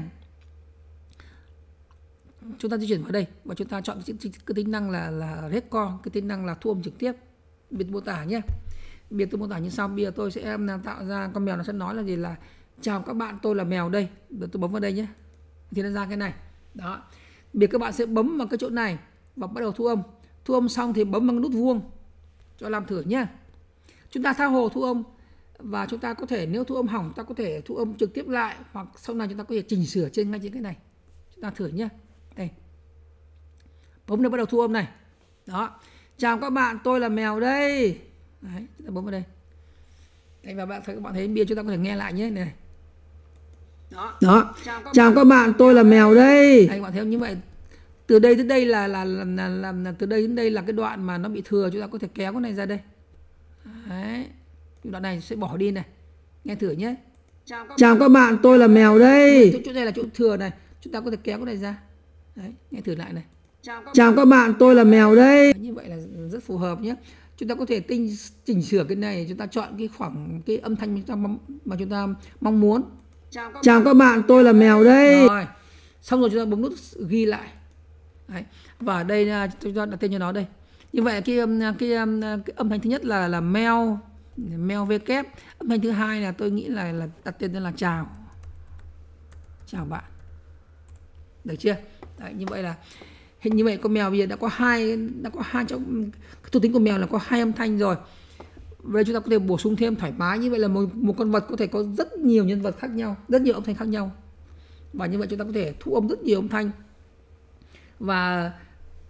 Chúng ta di chuyển vào đây và chúng ta chọn cái tính năng là record, cái tính năng là thu âm trực tiếp. Bây giờ mô tả nhé. Bây giờ tôi mô tả như sau. Bây giờ tôi sẽ tạo ra con mèo, nó sẽ nói là gì, là chào các bạn, tôi là mèo đây. Bây giờ tôi bấm vào đây nhé. Thì nó ra cái này. Đó. Bây giờ các bạn sẽ bấm vào cái chỗ này và bắt đầu thu âm. Thu âm xong thì bấm vào nút vuông cho làm thử nhé. Chúng ta tha hồ thu âm, và chúng ta có thể, nếu thu âm hỏng, ta có thể thu âm trực tiếp lại, hoặc sau này chúng ta có thể chỉnh sửa ngay trên cái này. Chúng ta thử nhé. Đây. Bấm để bắt đầu thu âm này. Đó. Chào các bạn, tôi là mèo đây. Đấy, chúng ta bấm vào đây. Đây, và các bạn thấy, bây giờ chúng ta có thể nghe lại nhé. Này. Đó. Chào các bạn, tôi là mèo đây. Đây, các bạn thấy không? Như vậy từ đây đến đây là từ đây đến đây là cái đoạn mà nó bị thừa, chúng ta có thể kéo cái này ra đây. Đấy. Đoạn này sẽ bỏ đi này. Nghe thử nhé. Chào các bạn, tôi là mèo đây. Chỗ này là chỗ thừa này, chúng ta có thể kéo cái này ra. Đấy, nghe thử lại này. Chào các bạn, tôi là mèo đây. Như vậy là rất phù hợp nhé. Chúng ta có thể chỉnh sửa cái này, chúng ta chọn cái khoảng cái âm thanh mà chúng ta mong muốn. Chào các bạn, tôi là mèo đây. Rồi. Xong rồi chúng ta bấm nút ghi lại. Đấy. Và đây chúng ta đặt tên cho nó đây. Như vậy cái âm thanh thứ nhất là mèo v kép. Âm thanh thứ hai là tôi nghĩ là đặt tên là chào bạn. Được chưa? Đấy, như vậy là hình như vậy con mèo bây giờ đã có hai trong thuộc tính của mèo là có 2 âm thanh rồi. Vậy chúng ta có thể bổ sung thêm thoải mái. Như vậy là một con vật có thể có rất nhiều nhân vật khác nhau, rất nhiều âm thanh khác nhau. Và như vậy chúng ta có thể thu âm rất nhiều âm thanh. Và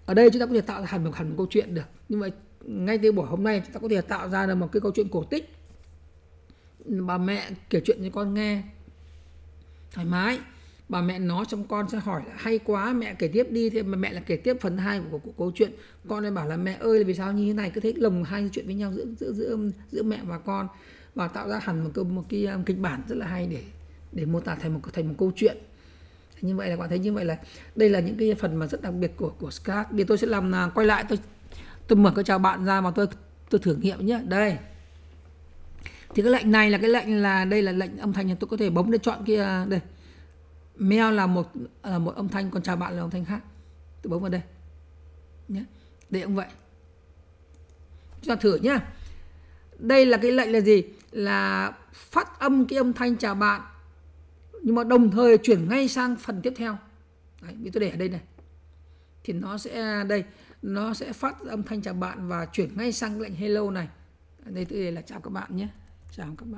Ở đây chúng ta có thể tạo ra hẳn một câu chuyện được. Nhưng mà ngay từ buổi hôm nay chúng ta có thể tạo ra được một cái câu chuyện cổ tích. Bà mẹ kể chuyện cho con nghe thoải mái. Bà mẹ nói xong con sẽ hỏi là hay quá, mẹ kể tiếp đi. Thế mà mẹ là kể tiếp phần 2 của câu chuyện. Con lại bảo là mẹ ơi là vì sao như thế này, cứ thấy lồng hai chuyện với nhau giữa mẹ và con, và tạo ra hẳn một cái kịch bản rất là hay để mô tả thành một câu chuyện. Như vậy là bạn thấy như vậy là đây là những cái phần mà rất đặc biệt của Scratch. Bây giờ tôi sẽ làm quay lại, tôi mở cái chào bạn ra mà tôi thử nghiệm nhé. Đây. Thì cái lệnh này là cái lệnh là đây là lệnh âm thanh, tôi có thể bấm để chọn kia đây. Mail là một âm thanh, còn chào bạn là âm thanh khác. Tôi bấm vào đây nhé. Đây cũng vậy. Chúng ta thử nhá. Đây là cái lệnh là gì? Là phát âm cái âm thanh chào bạn, nhưng mà đồng thời chuyển ngay sang phần tiếp theo. Đấy, tôi để ở đây này. Thì nó sẽ đây, nó sẽ phát âm thanh chào bạn và chuyển ngay sang lệnh hello này. Đây tôi để là chào các bạn nhé. Chào các bạn.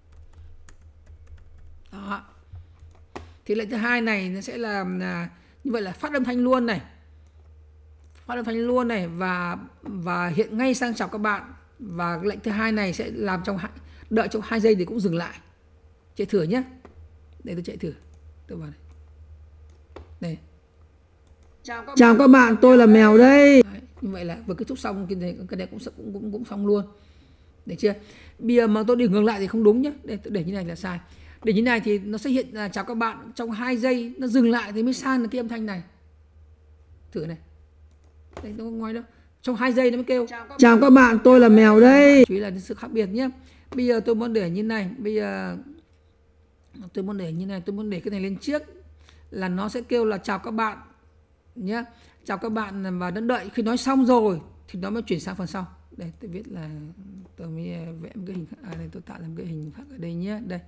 Đó. Thì lệnh thứ hai này nó sẽ là như vậy là phát âm thanh luôn này. Phát âm thanh luôn này và hiện ngay sang chào các bạn. Và lệnh thứ hai này sẽ làm đợi trong 2 giây thì cũng dừng lại. Chạy thử nhé. Đây tôi chạy thử. Tôi vào đây. Đây. Chào các bạn, tôi là mèo đây. Đấy, như vậy là vừa kết thúc xong cái này cũng xong luôn. Được chưa? Bây giờ mà tôi đi ngược lại thì không đúng nhé. Để tôi để như này là sai. Để như này thì nó sẽ hiện là chào các bạn, trong 2 giây nó dừng lại thì mới sang cái âm thanh này. Thử này. Đây nó không ngoài đâu. Trong 2 giây nó mới kêu chào các bạn, tôi là mèo đây. Chú ý là sự khác biệt nhé. Bây giờ tôi muốn để như này. Bây giờ tôi muốn để như này. Tôi muốn để cái này lên trước là nó sẽ kêu là chào các bạn nhé. Chào các bạn, và nó đợi khi nói xong rồi thì nó mới chuyển sang phần sau. Đây tôi viết là tôi mới vẽ một cái hình khác. Đây tôi tạo ra một cái hình khác ở đây nhé. Đây.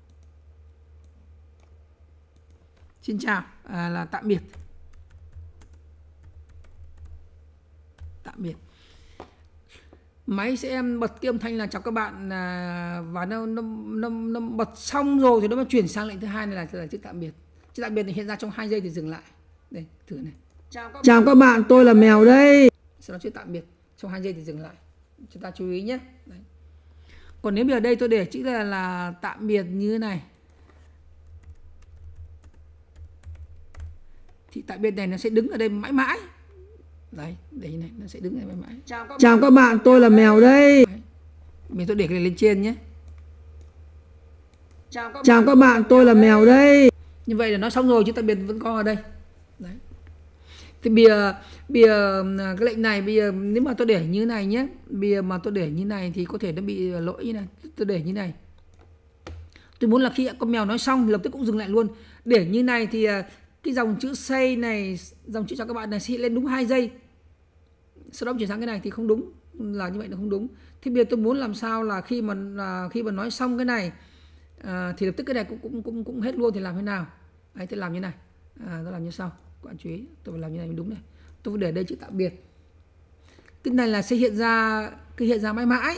Xin chào là tạm biệt. Tạm biệt. Máy sẽ bật cái âm thanh là chào các bạn, và nó bật xong rồi thì nó mới chuyển sang lệnh thứ hai này là chữ tạm biệt. Chữ tạm biệt thì hiện ra trong 2 giây thì dừng lại. Đây, thử này. Chào các bạn, tôi là mèo đây. Sau đó chữ tạm biệt, trong 2 giây thì dừng lại. Chúng ta chú ý nhé. Đấy. Còn nếu bây giờ đây tôi để chữ là tạm biệt như thế này, thì tạm biệt này nó sẽ đứng ở đây mãi mãi. Đấy, đây này, nó sẽ đứng ở đây mãi mãi. Chào các bạn, tôi là mèo đây. Đấy. Mình tôi để cái này lên trên nhé. Chào các bạn, tôi là mèo đây. Như vậy là nói xong rồi chứ tạm biệt vẫn còn ở đây. Đấy. Thì bây giờ cái lệnh này bây giờ nếu mà tôi để như này nhé, bây giờ mà tôi để như này thì có thể nó bị lỗi như này. Tôi để như này. Tôi muốn là khi con mèo nói xong lập tức cũng dừng lại luôn. Để như này thì cái dòng chữ say này, dòng chữ chào các bạn này sẽ lên đúng 2 giây. Sau đó chuyển sang cái này thì không đúng, là như vậy là không đúng. Thế bây giờ tôi muốn làm sao là khi mà nói xong cái này thì lập tức cái này cũng hết luôn thì làm thế nào? Đấy, tôi làm như này. Tôi làm như sau. Các bạn chú ý, tôi phải làm như này mới đúng này. Tôi phải để đây chữ tạm biệt. Cái này là sẽ hiện ra mãi mãi.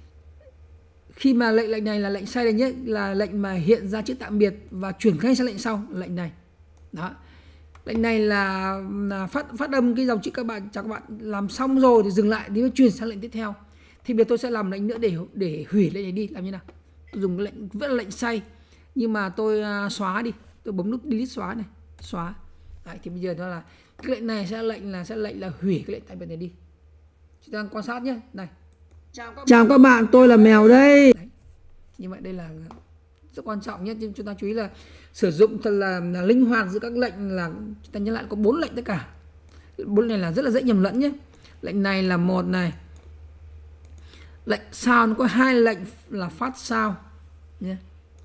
Khi mà lệnh này là lệnh say này nhé, là lệnh mà hiện ra chữ tạm biệt và chuyển ngay sang lệnh sau, lệnh này. Đó. Lệnh này là phát âm cái dòng chữ các bạn chào các bạn làm xong rồi thì dừng lại thì mới chuyển sang lệnh tiếp theo. Thì bây giờ tôi sẽ làm lệnh nữa để hủy lệnh này đi. Làm như nào? Tôi dùng cái lệnh vẫn là lệnh say, nhưng mà tôi xóa đi. Tôi bấm nút delete xóa này, xóa. Đấy, thì bây giờ đó là cái lệnh này sẽ lệnh là hủy cái lệnh tạm biệt này đi. Chúng ta quan sát nhé. Này. Chào các bạn, tôi là mèo đây. Đấy. Như vậy đây là rất quan trọng nhất. Chúng ta chú ý là sử dụng thật là linh hoạt giữa các lệnh, là chúng ta nhớ lại có 4 lệnh tất cả. 4 này là rất là dễ nhầm lẫn nhé. Lệnh này là một này. Lệnh sound có 2 lệnh là phát sound nhé.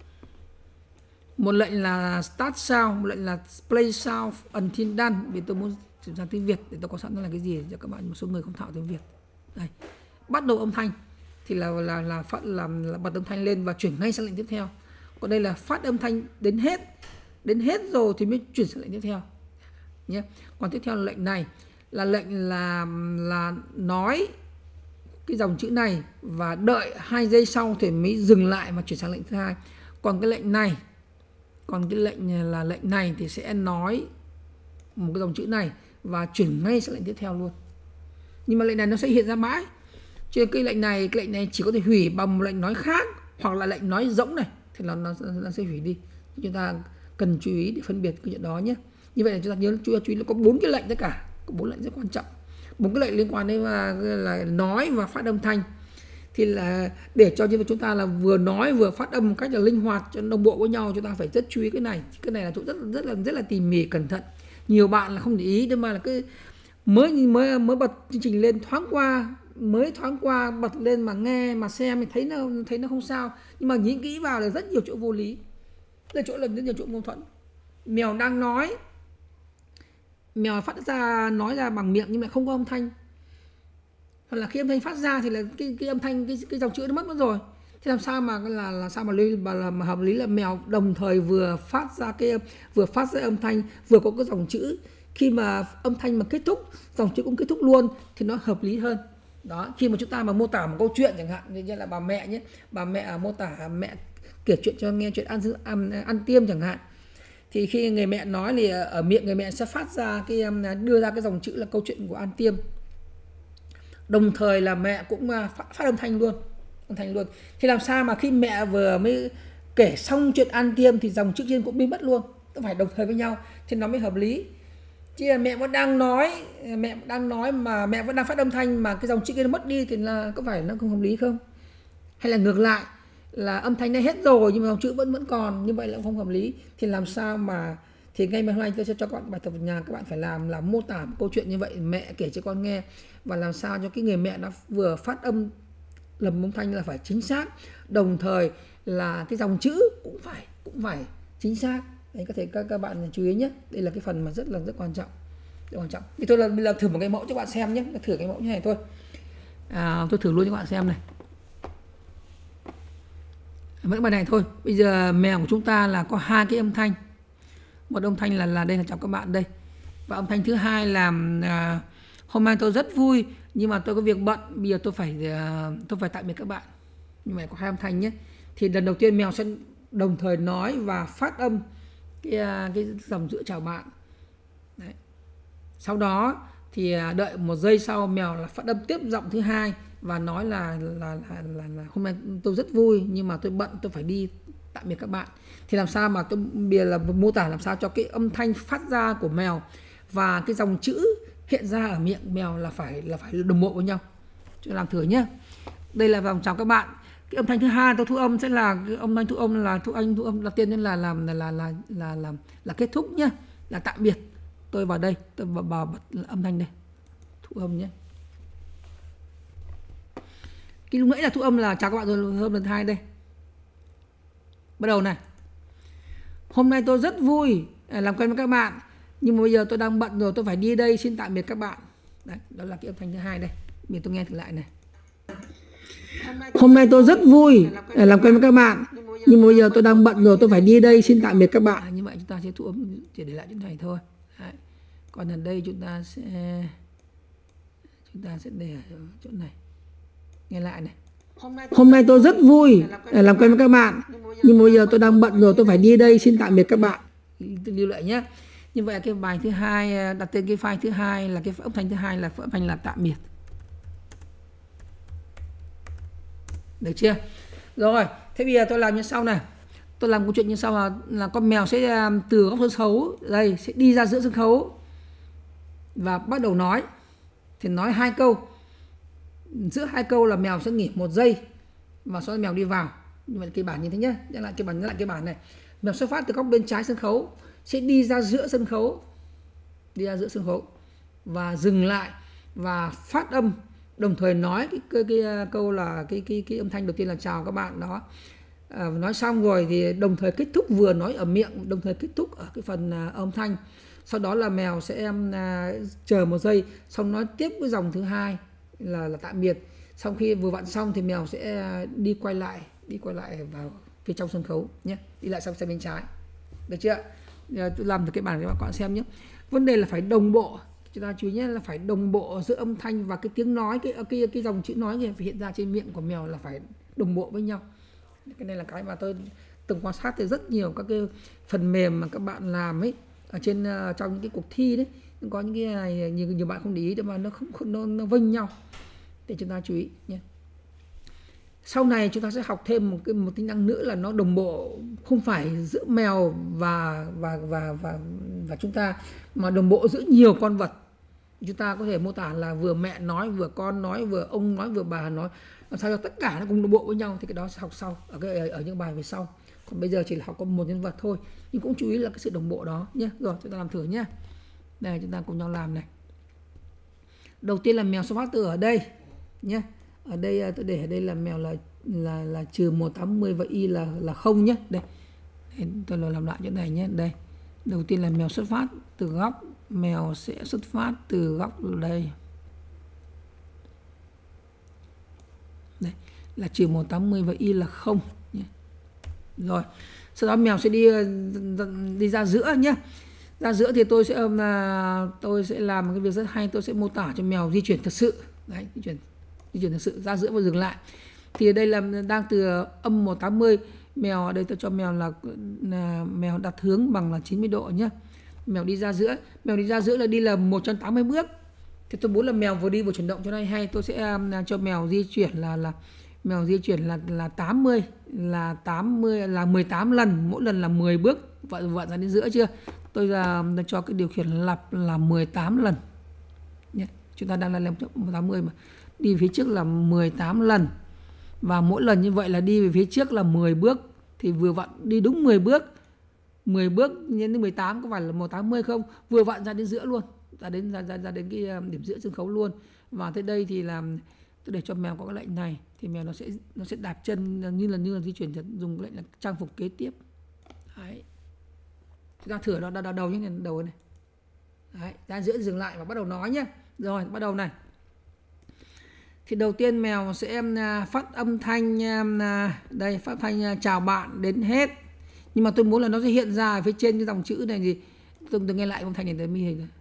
Một lệnh là start sound, một lệnh là play sound until done. Vì tôi muốn chuyển sang tiếng Việt để tôi có sẵn nó là cái gì cho các bạn, một số người không thạo tiếng Việt. Đây. Bắt đầu âm thanh thì là bật âm thanh lên và chuyển ngay sang lệnh tiếp theo. Còn đây là phát âm thanh đến hết rồi thì mới chuyển sang lệnh tiếp theo nhé. Còn tiếp theo là lệnh này là lệnh là nói cái dòng chữ này và đợi 2 giây sau thì mới dừng lại và chuyển sang lệnh thứ hai. Còn cái lệnh này thì sẽ nói một cái dòng chữ này và chuyển ngay sang lệnh tiếp theo luôn. Nhưng mà lệnh này nó sẽ hiện ra mãi. Cho nên cái lệnh này chỉ có thể hủy bằng một lệnh nói khác hoặc là lệnh nói rỗng này thì nó sẽ hủy đi. Chúng ta cần chú ý để phân biệt cái chuyện đó nhé. Như vậy là chúng ta nhớ chú ý là có 4 cái lệnh tất cả, có 4 lệnh rất quan trọng. 4 cái lệnh liên quan đến là nói và phát âm thanh. Thì là để cho chúng ta là vừa nói vừa phát âm một cách là linh hoạt cho đồng bộ với nhau, chúng ta phải rất chú ý cái này. Cái này là chỗ rất là tỉ mỉ cẩn thận. Nhiều bạn là không để ý, nhưng mà là cái mới bật chương trình lên thoáng qua bật lên mà nghe mà xem thì thấy nó không sao, nhưng mà nhìn kỹ vào là rất nhiều chỗ vô lý, rất nhiều chỗ mâu thuẫn. Mèo đang nói, mèo nói ra bằng miệng nhưng mà không có âm thanh, hoặc là khi âm thanh phát ra thì là cái âm thanh cái dòng chữ nó mất rồi. Thế làm sao mà mà hợp lý là mèo đồng thời vừa phát ra âm thanh vừa có cái dòng chữ, khi mà âm thanh mà kết thúc dòng chữ cũng kết thúc luôn thì nó hợp lý hơn. Đó, khi mà chúng ta mà mô tả một câu chuyện chẳng hạn như là bà mẹ nhé, bà mẹ mô tả mẹ kể chuyện cho nghe chuyện ăn tiêm chẳng hạn, thì khi người mẹ nói thì ở miệng người mẹ sẽ phát ra đưa ra cái dòng chữ là câu chuyện của ăn tiêm, đồng thời là mẹ cũng phát âm thanh luôn. Thì làm sao mà khi mẹ vừa mới kể xong chuyện ăn tiêm thì dòng chữ trên cũng biến mất luôn, nó phải đồng thời với nhau thì nó mới hợp lý. Chứ là mẹ vẫn đang nói mà mẹ vẫn đang phát âm thanh mà cái dòng chữ kia nó mất đi thì là có phải nó không hợp lý không? Hay là ngược lại là âm thanh đã hết rồi nhưng mà dòng chữ vẫn còn, như vậy là không hợp lý. Thì làm sao mà thì ngay hôm nay tôi sẽ cho các bạn bài tập ở nhà, các bạn phải làm là mô tả một câu chuyện như vậy, mẹ kể cho con nghe, và làm sao cho cái người mẹ nó vừa phát âm lầm âm thanh là phải chính xác, đồng thời là cái dòng chữ cũng phải chính xác. Đấy, có thể các bạn chú ý nhé. Đây là cái phần mà rất quan trọng. Thì tôi là thử một cái mẫu cho các bạn xem nhé. Thử cái mẫu như này thôi. Tôi thử luôn cho các bạn xem này. Vẫn bài này thôi. Bây giờ mèo của chúng ta là có 2 cái âm thanh. Một âm thanh là đây là chào các bạn đây. Và âm thanh thứ hai là hôm nay tôi rất vui nhưng mà tôi có việc bận, bây giờ tôi phải tạm biệt các bạn. Nhưng mà có 2 âm thanh nhé. Thì lần đầu tiên mèo sẽ đồng thời nói và phát âm cái dòng chữ chào bạn. Đấy. Sau đó thì đợi 1 giây sau mèo là phát âm tiếp giọng thứ hai và nói là hôm nay tôi rất vui nhưng mà tôi bận, tôi phải đi, tạm biệt các bạn. Thì làm sao mà tôi bây giờ là mô tả làm sao cho cái âm thanh phát ra của mèo và cái dòng chữ hiện ra ở miệng mèo là phải đồng bộ với nhau. Chúng ta làm thử nhé. Đây là vòng chào các bạn. Cái âm thanh thứ hai tôi thu âm sẽ là cái âm thanh thu âm đầu tiên là kết thúc nhé, là tạm biệt. Tôi vào đây, tôi bật âm thanh đây, thu âm nhé. Cái lúc nãy là thu âm là chào các bạn rồi, thu âm lần hai đây. Bắt đầu này. Hôm nay tôi rất vui làm quen với các bạn, nhưng mà bây giờ tôi đang bận rồi, tôi phải đi đây, xin tạm biệt các bạn. Đấy, đó là cái âm thanh thứ hai đây. Mình tôi nghe thử lại này. Hôm nay tôi rất vui làm quen với các bạn, nhưng mà bây giờ tôi đang bận rồi, tôi phải đi đây, xin tạm biệt các bạn. Như vậy chúng ta sẽ thu âm chỉ để lại chỗ này thôi. Đấy. Còn ở đây chúng ta sẽ để ở chỗ này. Nghe lại này. Hôm nay tôi rất vui làm quen với các bạn, nhưng mà bây giờ tôi đang bận rồi, tôi phải đi đây, xin tạm biệt các bạn. Lưu lại nhé. Như vậy cái bài thứ hai, đặt tên cái file thứ hai là cái âm thanh thứ hai là âm thanh là tạm biệt. Được chưa? Rồi, thế bây giờ tôi làm như sau này. Tôi làm câu chuyện như sau là con mèo sẽ từ góc sân khấu đây sẽ đi ra giữa sân khấu và bắt đầu nói. Thì nói 2 câu. Giữa 2 câu là mèo sẽ nghỉ 1 giây và sau đó mèo đi vào. Như vậy kịch bản như thế nhé. Nhắc lại cái bản này. Mèo xuất phát từ góc bên trái sân khấu sẽ đi ra giữa sân khấu. Đi ra giữa sân khấu và dừng lại và phát âm, đồng thời nói cái câu là cái âm thanh đầu tiên là chào các bạn đó. Nói xong rồi thì đồng thời kết thúc, vừa nói ở miệng đồng thời kết thúc ở cái phần âm thanh. Sau đó là mèo sẽ chờ 1 giây, xong nói tiếp cái dòng thứ hai là tạm biệt. Sau khi vừa vặn xong thì mèo sẽ đi quay lại vào phía trong sân khấu nhé, đi lại sang bên trái. Được chưa? Tôi làm được cái bản cho các bạn xem nhé. Vấn đề là phải đồng bộ. Chúng ta chú ý nhé, là phải đồng bộ giữa âm thanh và cái tiếng nói, cái dòng chữ nói này phải hiện ra trên miệng của mèo là phải đồng bộ với nhau. Cái này là cái mà tôi từng quan sát từ rất nhiều các cái phần mềm mà các bạn làm ấy ở trong những cái cuộc thi đấy, có những cái này nhiều bạn không để ý, mà nó vênh nhau, để chúng ta chú ý nhé. Sau này chúng ta sẽ học thêm một tính năng nữa là nó đồng bộ, không phải giữa mèo và chúng ta, mà đồng bộ giữa nhiều con vật. Chúng ta có thể mô tả là vừa mẹ nói, vừa con nói, vừa ông nói, vừa bà nói, làm sao cho tất cả nó cùng đồng bộ với nhau. Thì cái đó sẽ học sau ở những bài về sau. Còn bây giờ chỉ là học có một nhân vật thôi, nhưng cũng chú ý là cái sự đồng bộ đó nhé. Rồi chúng ta làm thử nhé. Đây, chúng ta cùng nhau làm này. Đầu tiên là mèo xuất phát từ ở đây nhé. Ở đây tôi để ở đây là mèo là trừ 180 và y là 0 nhé. Đây tôi làm lại chỗ này nhé. Đây, đầu tiên là mèo xuất phát từ góc, mèo sẽ xuất phát từ góc ở đây. Đây là trừ 180 và y là 0 nhé. Rồi sau đó mèo sẽ đi ra giữa nhé. Ra giữa thì tôi sẽ làm một cái việc rất hay, tôi sẽ mô tả cho mèo di chuyển thật sự. Đấy, di chuyển thật sự ra giữa và dừng lại. Thì ở đây là đang từ âm 180, mèo ở đây tôi cho mèo là mèo đặt hướng bằng là 90 độ nhé. Mèo đi ra giữa là đi là 180 bước. Thì tôi muốn là mèo vừa đi vừa chuyển động cho nó hay, tôi sẽ cho mèo di chuyển là mèo di chuyển là 80 là 18 lần, mỗi lần là 10 bước, vặn ra đến giữa chưa? Tôi cho cái điều khiển lặp là 18 lần nhé. Chúng ta đang là làm 180 mà. Đi phía trước là 18 lần. Và mỗi lần như vậy là đi về phía trước là 10 bước. Thì vừa vặn đi đúng 10 bước. 10 bước nhân đến 18 có phải là 180 không? Vừa vặn ra đến giữa luôn. Ra đến cái điểm giữa sân khấu luôn. Và tới đây thì là tôi để cho mèo có cái lệnh này, thì mèo nó sẽ đạp chân như là di chuyển, dùng cái lệnh là trang phục kế tiếp. Đấy. Chúng ta thử nó đầu như này, đầu này. Đấy, ra giữa dừng lại và bắt đầu nói nhé. Rồi, bắt đầu này. Thì đầu tiên mèo sẽ phát âm thanh, đây, phát thanh chào bạn đến hết. Nhưng mà tôi muốn là nó sẽ hiện ra ở phía trên cái dòng chữ này gì. Tôi nghe lại âm thanh này tới mi hình này.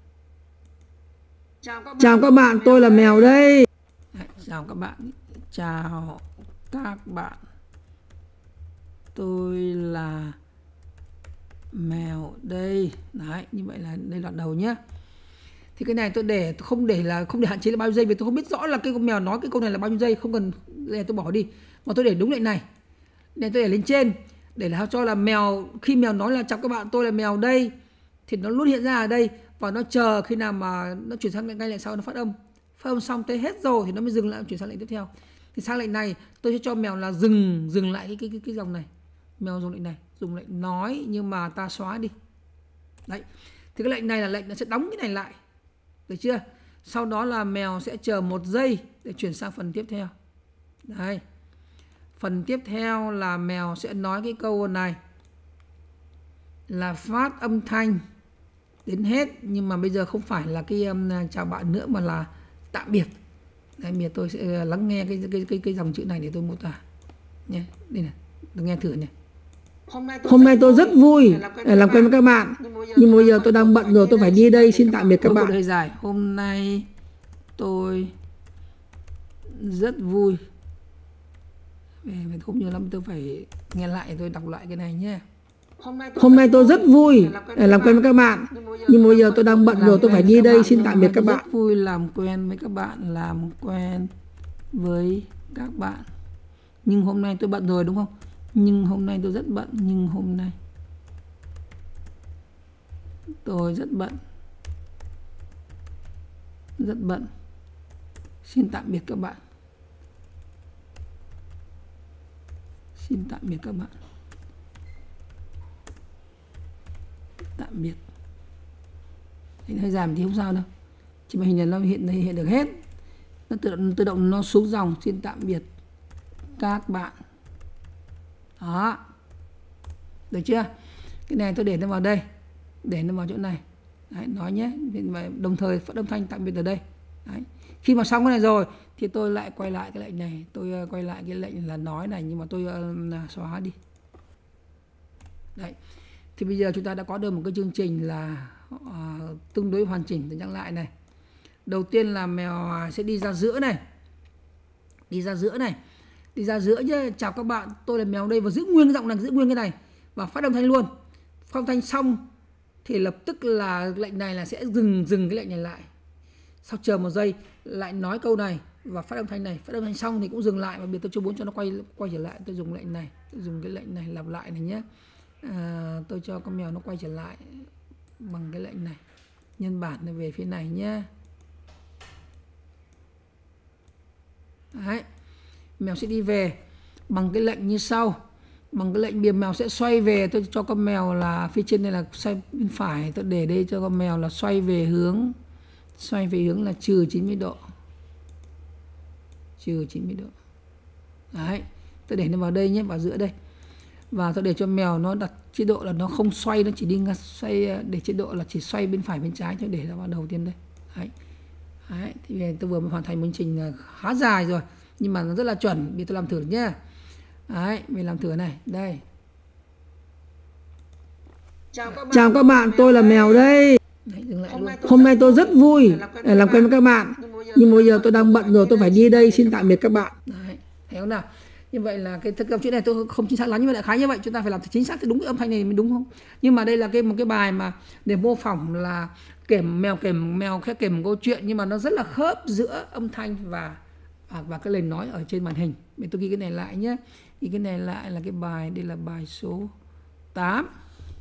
Chào các bạn, tôi là mèo đây. Đấy, chào các bạn. Chào các bạn, tôi là mèo đây. Đấy, như vậy là đây là đầu nhé. Thì cái này tôi không để hạn chế là bao nhiêu giây, vì tôi không biết rõ là cái con mèo nói cái câu này là bao nhiêu giây, không cần, đây tôi bỏ đi. Mà tôi để đúng lệnh này. Nên tôi để lên trên để là cho là mèo, khi mèo nói là chào các bạn, tôi là mèo đây, thì nó luôn hiện ra ở đây, và nó chờ khi nào mà nó chuyển sang ngay lệnh sau, nó phát âm xong tới hết rồi thì nó mới dừng lại, chuyển sang lệnh tiếp theo. Thì sang lệnh này tôi sẽ cho mèo là dừng lại cái dòng này. Mèo dùng lệnh này, dùng lệnh nói nhưng mà ta xóa đi. Đấy. Thì cái lệnh này là lệnh nó sẽ đóng cái này lại. Được chưa? Sau đó là mèo sẽ chờ 1 giây để chuyển sang phần tiếp theo. Đây. Phần tiếp theo là mèo sẽ nói cái câu này là phát âm thanh đến hết, nhưng mà bây giờ không phải là cái chào bạn nữa mà là tạm biệt. Đây, bây giờ tôi sẽ lắng nghe cái dòng chữ này để tôi mô tả nhé. Đây này, tôi nghe thử này. Hôm nay tôi rất vui để làm quen với các bạn, nhưng bây giờ tôi đang bận rồi, tôi phải đi đây, xin tạm biệt các bạn. Hơi dài. Hôm nay tôi rất vui. Không nhớ lắm, tôi phải nghe lại, tôi đọc lại cái này nhé. Hôm nay tôi rất vui để làm quen với các bạn, nhưng bây giờ tôi đang bận rồi, tôi phải đi đây, xin tạm biệt các bạn. Rất vui làm quen với các bạn, làm quen với các bạn. Nhưng hôm nay tôi bận rồi đúng không? Nhưng hôm nay tôi rất bận, nhưng hôm nay tôi rất bận. Rất bận. Xin tạm biệt các bạn. Xin tạm biệt các bạn. Tạm biệt. Hơi giảm thì không sao đâu. Chỉ mà hình này nó hiện được hết. Nó tự động nó xuống dòng. Xin tạm biệt các bạn. Đó. Được chưa? Cái này tôi để nó vào đây. Để nó vào chỗ này. Đấy, nói nhé. Đồng thời phát âm thanh tạm biệt ở đây. Đấy. Khi mà xong cái này rồi thì tôi lại quay lại cái lệnh này. Tôi quay lại cái lệnh là nói này, nhưng mà tôi xóa đi. Đấy. Thì bây giờ chúng ta đã có được một cái chương trình là tương đối hoàn chỉnh. Tôi nhắc lại này. Đầu tiên là mèo sẽ đi ra giữa này. Đi ra giữa này. Đi ra giữa nhé. Chào các bạn, tôi là mèo đây, và giữ nguyên cái giọng này, giữ nguyên cái này. Và phát âm thanh luôn. Phát âm thanh xong thì lập tức là lệnh này là sẽ dừng cái lệnh này lại. Sau chờ một giây lại nói câu này và phát âm thanh này, phát âm thanh xong thì cũng dừng lại, và bây giờ tôi cho 4 cho nó quay trở lại. Tôi dùng lệnh này, tôi dùng cái lệnh này lặp lại này nhé. Tôi cho con mèo nó quay trở lại bằng cái lệnh này, nhân bản này về phía này nhé. Đấy, mèo sẽ đi về bằng cái lệnh như sau. Bằng cái lệnh mèo sẽ xoay về, tôi cho con mèo là phía trên đây là xoay bên phải, tôi để đây cho con mèo là xoay về hướng là trừ 90 độ. Trừ 90 độ. Đấy, tôi để nó vào đây nhé, vào giữa đây. Và tôi để cho mèo nó đặt chế độ là nó không xoay, nó chỉ đi xoay, để chế độ là chỉ xoay bên phải bên trái, cho để nó vào đầu tiên đây. Đấy. Đấy, thì tôi vừa mới hoàn thành một trình khá dài rồi, nhưng mà nó rất là chuẩn. Bây giờ tôi làm thử nhé. Đấy, mình làm thử này, đây. Chào các bạn, tôi là mèo đây. Đấy, dừng lại luôn. Hôm nay tôi rất vui để làm quen với các bạn. Nhưng bây giờ tôi đang bận rồi, tôi phải đi đây. Xin tạm biệt các bạn. Đấy, thấy không nào? Như vậy là cái thực chữ này tôi không chính xác lắm, nhưng mà đại khái như vậy chúng ta phải làm chính xác thì đúng cái âm thanh này mới đúng không? Nhưng mà đây là một cái bài mà để mô phỏng là mèo kèm câu chuyện, nhưng mà nó rất là khớp giữa âm thanh và cái lời nói ở trên màn hình. Để tôi ghi cái này lại nhé. Ghi cái này lại là cái bài, đây là bài số 8.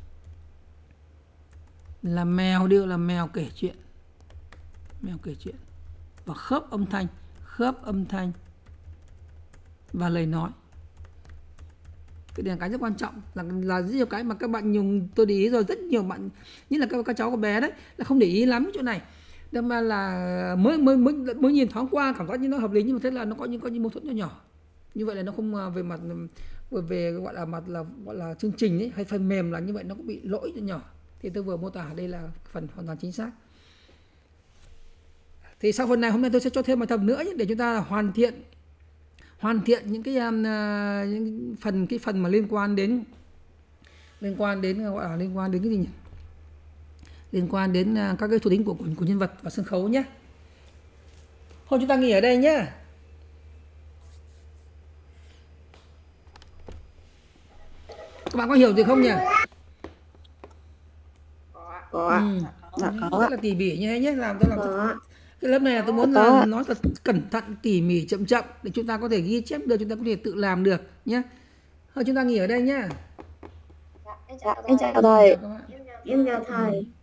Là mèo kể chuyện. Mèo kể chuyện. Và khớp âm thanh và lời nói. Cái này là cái rất quan trọng, là rất nhiều cái mà các bạn dùng, tôi để ý rồi, rất nhiều bạn, nhất là các cháu có bé đấy, là không để ý lắm chỗ này. Nên mà là mới nhìn thoáng qua cảm giác như nó hợp lý, nhưng mà thế là nó có những mâu thuẫn nhỏ. Như vậy là nó không về mặt về gọi là chương trình ấy, hay phần mềm là như vậy, nó cũng bị lỗi nhỏ. Thì tôi vừa mô tả đây là phần hoàn toàn chính xác. Thì sau phần này hôm nay tôi sẽ cho thêm bài tập nữa nhé, để chúng ta hoàn thiện những cái phần mà liên quan đến gọi là liên quan đến cái gì nhỉ? Liên quan đến các cái thuộc tính của nhân vật và sân khấu nhé. Thôi chúng ta nghỉ ở đây nhé. Các bạn có hiểu gì không nhỉ? Có. Rất là tỉ mỉ như thế nhé, làm cái lớp này là tôi muốn là nói thật cẩn thận, tỉ mỉ, chậm để chúng ta có thể ghi chép được, chúng ta có thể tự làm được nhé. Thôi chúng ta nghỉ ở đây nhé. Em chào thầy. Em chào thầy.